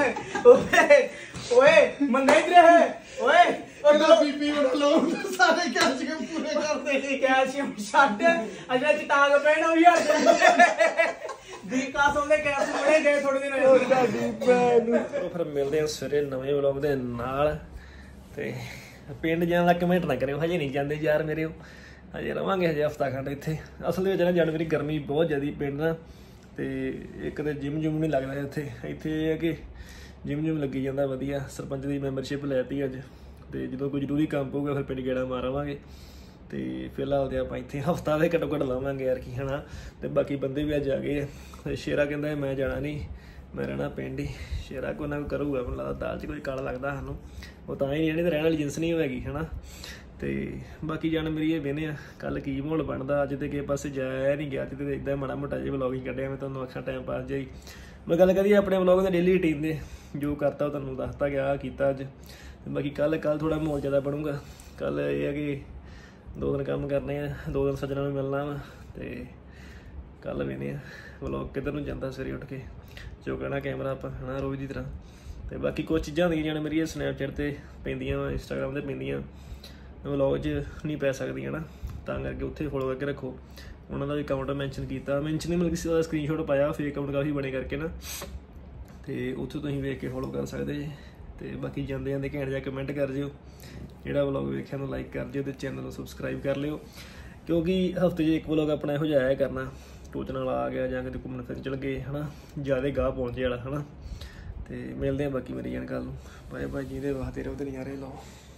ਓਏ ਮੰਨੇ ਇਧਰ ਹੈ ਓਏ ਉਹਦਾ ਬੀਪੀ ਬੜਾ ਲੋ ਸਾਰੇ ਕੈਲਸ਼ੀਅਮ ਪੂਰੇ ਕਰਦੇ ਨੇ ਕੈਲਸ਼ੀਅਮ ਛੱਡ ਅਜਾ ਚਟਾਂਗ ਪੈਣ ਉਹ ਯਾਰ ਦੀ ਕਾਸੋਂ ਦੇ ਕੈਲਸ਼ੀਅਮ ਬੜੇ ਗਏ ਥੋੜੇ ਦਿਨ ਹੋਏ ਫਿਰ ਮਿਲਦੇ ਹਾਂ ਸਵੇਰੇ ਨਵੇਂ ਵਲੌਗ ਦੇ ਨਾਲ ਤੇ ਪਿੰਡ ਜਾਣ ਦਾ ਕਮੈਂਟ ਨਾ ਕਰਿਓ ਹਜੇ ਨਹੀਂ ਜਾਂਦੇ ਯਾਰ ਮੇਰੇ ਹਜੇ ਰਵਾਂਗੇ ਹਜੇ ਹਫਤਾ ਖੰਡ ਇੱਥੇ ਅਸਲ ਦੇ ਵਿੱਚ ਨਾ ਜਨਵਰੀ ਗਰਮੀ ਬਹੁਤ ਜ਼ਿਆਦੀ ਪਿੰਡ ਨਾ ਤੇ ਇੱਕ ਤਾਂ ਜਿਮ ਜੁਮ ਨਹੀਂ ਲੱਗਦਾ ਇੱਥੇ ਇਹ ਹੈ ਕਿ ਜਿਮ ਲੱਗੀ ਜਾਂਦਾ ਵਧੀਆ। ਸਰਪੰਚ ਦੀ ਮੈਂਬਰਸ਼ਿਪ ਲੈਤੀ ਅੱਜ, ਤੇ ਜਦੋਂ ਕੋਈ ਜ਼ਰੂਰੀ ਕੰਮ ਪਊਗਾ ਫਿਰ ਪਿੰਡ ਗੇੜਾ ਮਾਰਾਵਾਂਗੇ। ਤੇ ਫਿਲਹਾਲ ਤੇ ਆਪਾਂ ਇੱਥੇ ਹਫਤਾ ਦੇ ਘੱਟੋ ਘੱਟ ਲਾਵਾਂਗੇ ਯਾਰ ਕੀ ਹਨਾ। ਤੇ ਬਾਕੀ ਬੰਦੇ ਵੀ ਅੱਜ ਆ ਗਏ ਆ। ਸ਼ੇਰਾ ਕਹਿੰਦਾ ਮੈਂ ਜਾਣਾ ਨਹੀਂ, ਮੈਂ ਰਹਿਣਾ ਪਿੰਡ ਹੀ। ਸ਼ੇਰਾ ਕੋਈ ਨਾ ਕੋਈ ਕਰੂਗਾ, ਮੈਨੂੰ ਲੱਗਦਾ ਦਾਲ 'ਚ ਕੋਈ ਕਾਲਾ ਲੱਗਦਾ ਸਾਨੂੰ, ਉਹ ਤਾਂ ਹੀ ਨਹੀਂ ਤਾਂ ਰਹਿਣ ਵਾਲੀ ਜਿੰਸ ਨਹੀਂ ਹੋਵੇਗੀ ਹੈ ਨਾ। ਤੇ ਬਾਕੀ ਜਾਣ ਮੇਰੀ ਇਹ ਵੇਨੇ ਆ ਕੱਲ ਕੀ ਮਾਹੌਲ ਬਣਦਾ। ਅੱਜ ਤੇ ਕਿਸੇ ਪਾਸੇ ਜਾਇਆ ਨਹੀਂ ਗਿਆ, ਤੇ ਇੱਦਾਂ ਮਾੜਾ ਮੋਟਾ ਜਿਹਾ ਵਲੋਗਿੰਗ ਕੱਢਿਆ ਮੈਂ ਤੁਹਾਨੂੰ ਆਖਾਂ ਟਾਈਮ ਪਾਸ ਜਾਈ। ਮੈਂ ਗੱਲ ਕਰੀਏ ਆਪਣੇ ਵਲੋਗ ਦੇ ਡੇਲੀ ਰੂਟੀਨ ਦੇ, ਜੋ ਕਰਤਾ ਉਹ ਤੁਹਾਨੂੰ ਦੱਸਤਾ ਗਿਆ ਕੀਤਾ ਅੱਜ। ਤੇ ਬਾਕੀ ਕੱਲ ਥੋੜ੍ਹਾ ਮਾਹੌਲ ਜ਼ਿਆਦਾ ਬਣੂਗਾ। ਕੱਲ ਇਹ ਹੈ ਕਿ 2 ਦਿਨ ਕੰਮ ਕਰਨੇ ਆ, 2 ਦਿਨ ਸੱਜਣਾ ਨੂੰ ਮਿਲਣਾ ਵਾ। ਤੇ ਕੱਲ ਵੇਨੇ ਆ ਵਲੋਗ ਕਿੱਧਰ ਨੂੰ ਜਾਂਦਾ ਸਵੇਰੇ ਉੱਠ ਕੇ, ਜੋ ਕਹਿਣਾ ਕੈਮਰਾ ਆਪਾਂ ਹੈ ਨਾ ਰੋਜ਼ ਦੀ ਤਰ੍ਹਾਂ। ਤੇ ਬਾਕੀ ਕੁਛ ਚੀਜ਼ਾਂ ਹੁੰਦੀਆਂ ਜਿਹੜੀਆਂ ਮੇਰੀਆਂ ਸਨੈਪਚੈਟ 'ਤੇ ਪੈਂਦੀਆਂ ਵਾ, ਇੰਸਟਾਗ੍ਰਾਮ 'ਤੇ ਪੈਂਦੀਆਂ, ਵਲੋਗ 'ਚ ਨਹੀਂ ਪੈ ਸਕਦੀਆਂ ਨਾ, ਤਾਂ ਕਰਕੇ ਉੱਥੇ ਫੋਲੋ ਕਰਕੇ ਰੱਖੋ। ਉਹਨਾਂ ਦਾ ਵੀ ਅਕਾਊਂਟ ਮੈਂਸ਼ਨ ਕੀਤਾ, ਮੈਂਸ਼ਨ ਨਹੀਂ ਮਤਲਬ ਕਿ ਸਕਰੀਨਸ਼ੋਟ ਪਾਇਆ, ਫੇਕ ਅਕਾਊਂਟ ਕਾਫੀ ਬਣੇ ਕਰਕੇ ਨਾ, ਤੇ ਉੱਥੇ ਤੁਸੀਂ ਵੇਖ ਕੇ ਫੋਲੋ ਕਰ ਸਕਦੇ ਜੇ। ਤੇ ਬਾਕੀ ਜਾਂਦੇ ਘੈਂਟ ਜਿਹਾ ਕਮੈਂਟ ਕਰ ਜਿਓ, ਜਿਹੜਾ ਵਲੋਗ ਵੇਖਿਆ ਨੂੰ ਲਾਈਕ ਕਰ ਜਿਓ ਤੇ ਚੈਨਲ ਨੂੰ ਸਬਸਕ੍ਰਾਈਬ ਕਰ ਲਿਓ, ਕਿਉਂਕਿ ਹਫਤੇ 'ਚ ਇੱਕ ਵਲੋਗ ਆਪਣਾ ਇਹੋ ਜਿਹਾ ਆਇਆ ਕਰਨਾ। ਟੋਚਨ ਵਾਲਾ ਆ ਗਿਆ ਜਾਂ ਕਿਤੇ ਘੁੰਮਣ ਫਿਰਨ ਚਲ ਗਏ ਹੈ ਨਾ, ਜ਼ਿਆਦਾ ਗਾਹ ਪਹੁੰਚੇ ਵਾਲਾ ਹੈ ਨਾ। ਤੇ ਮਿਲਦੇ ਹਾਂ ਬਾਕੀ ਮੇਰੀ ਜਾਣਕਾਰੀ ਨੂੰ। ਬਾਏ ਬਾਏ, ਜਿਹਦੇ ਵਾਸਤੇ ਰਹੋ ਤੇ ਨਜ਼ਾਰੇ ਲਓ।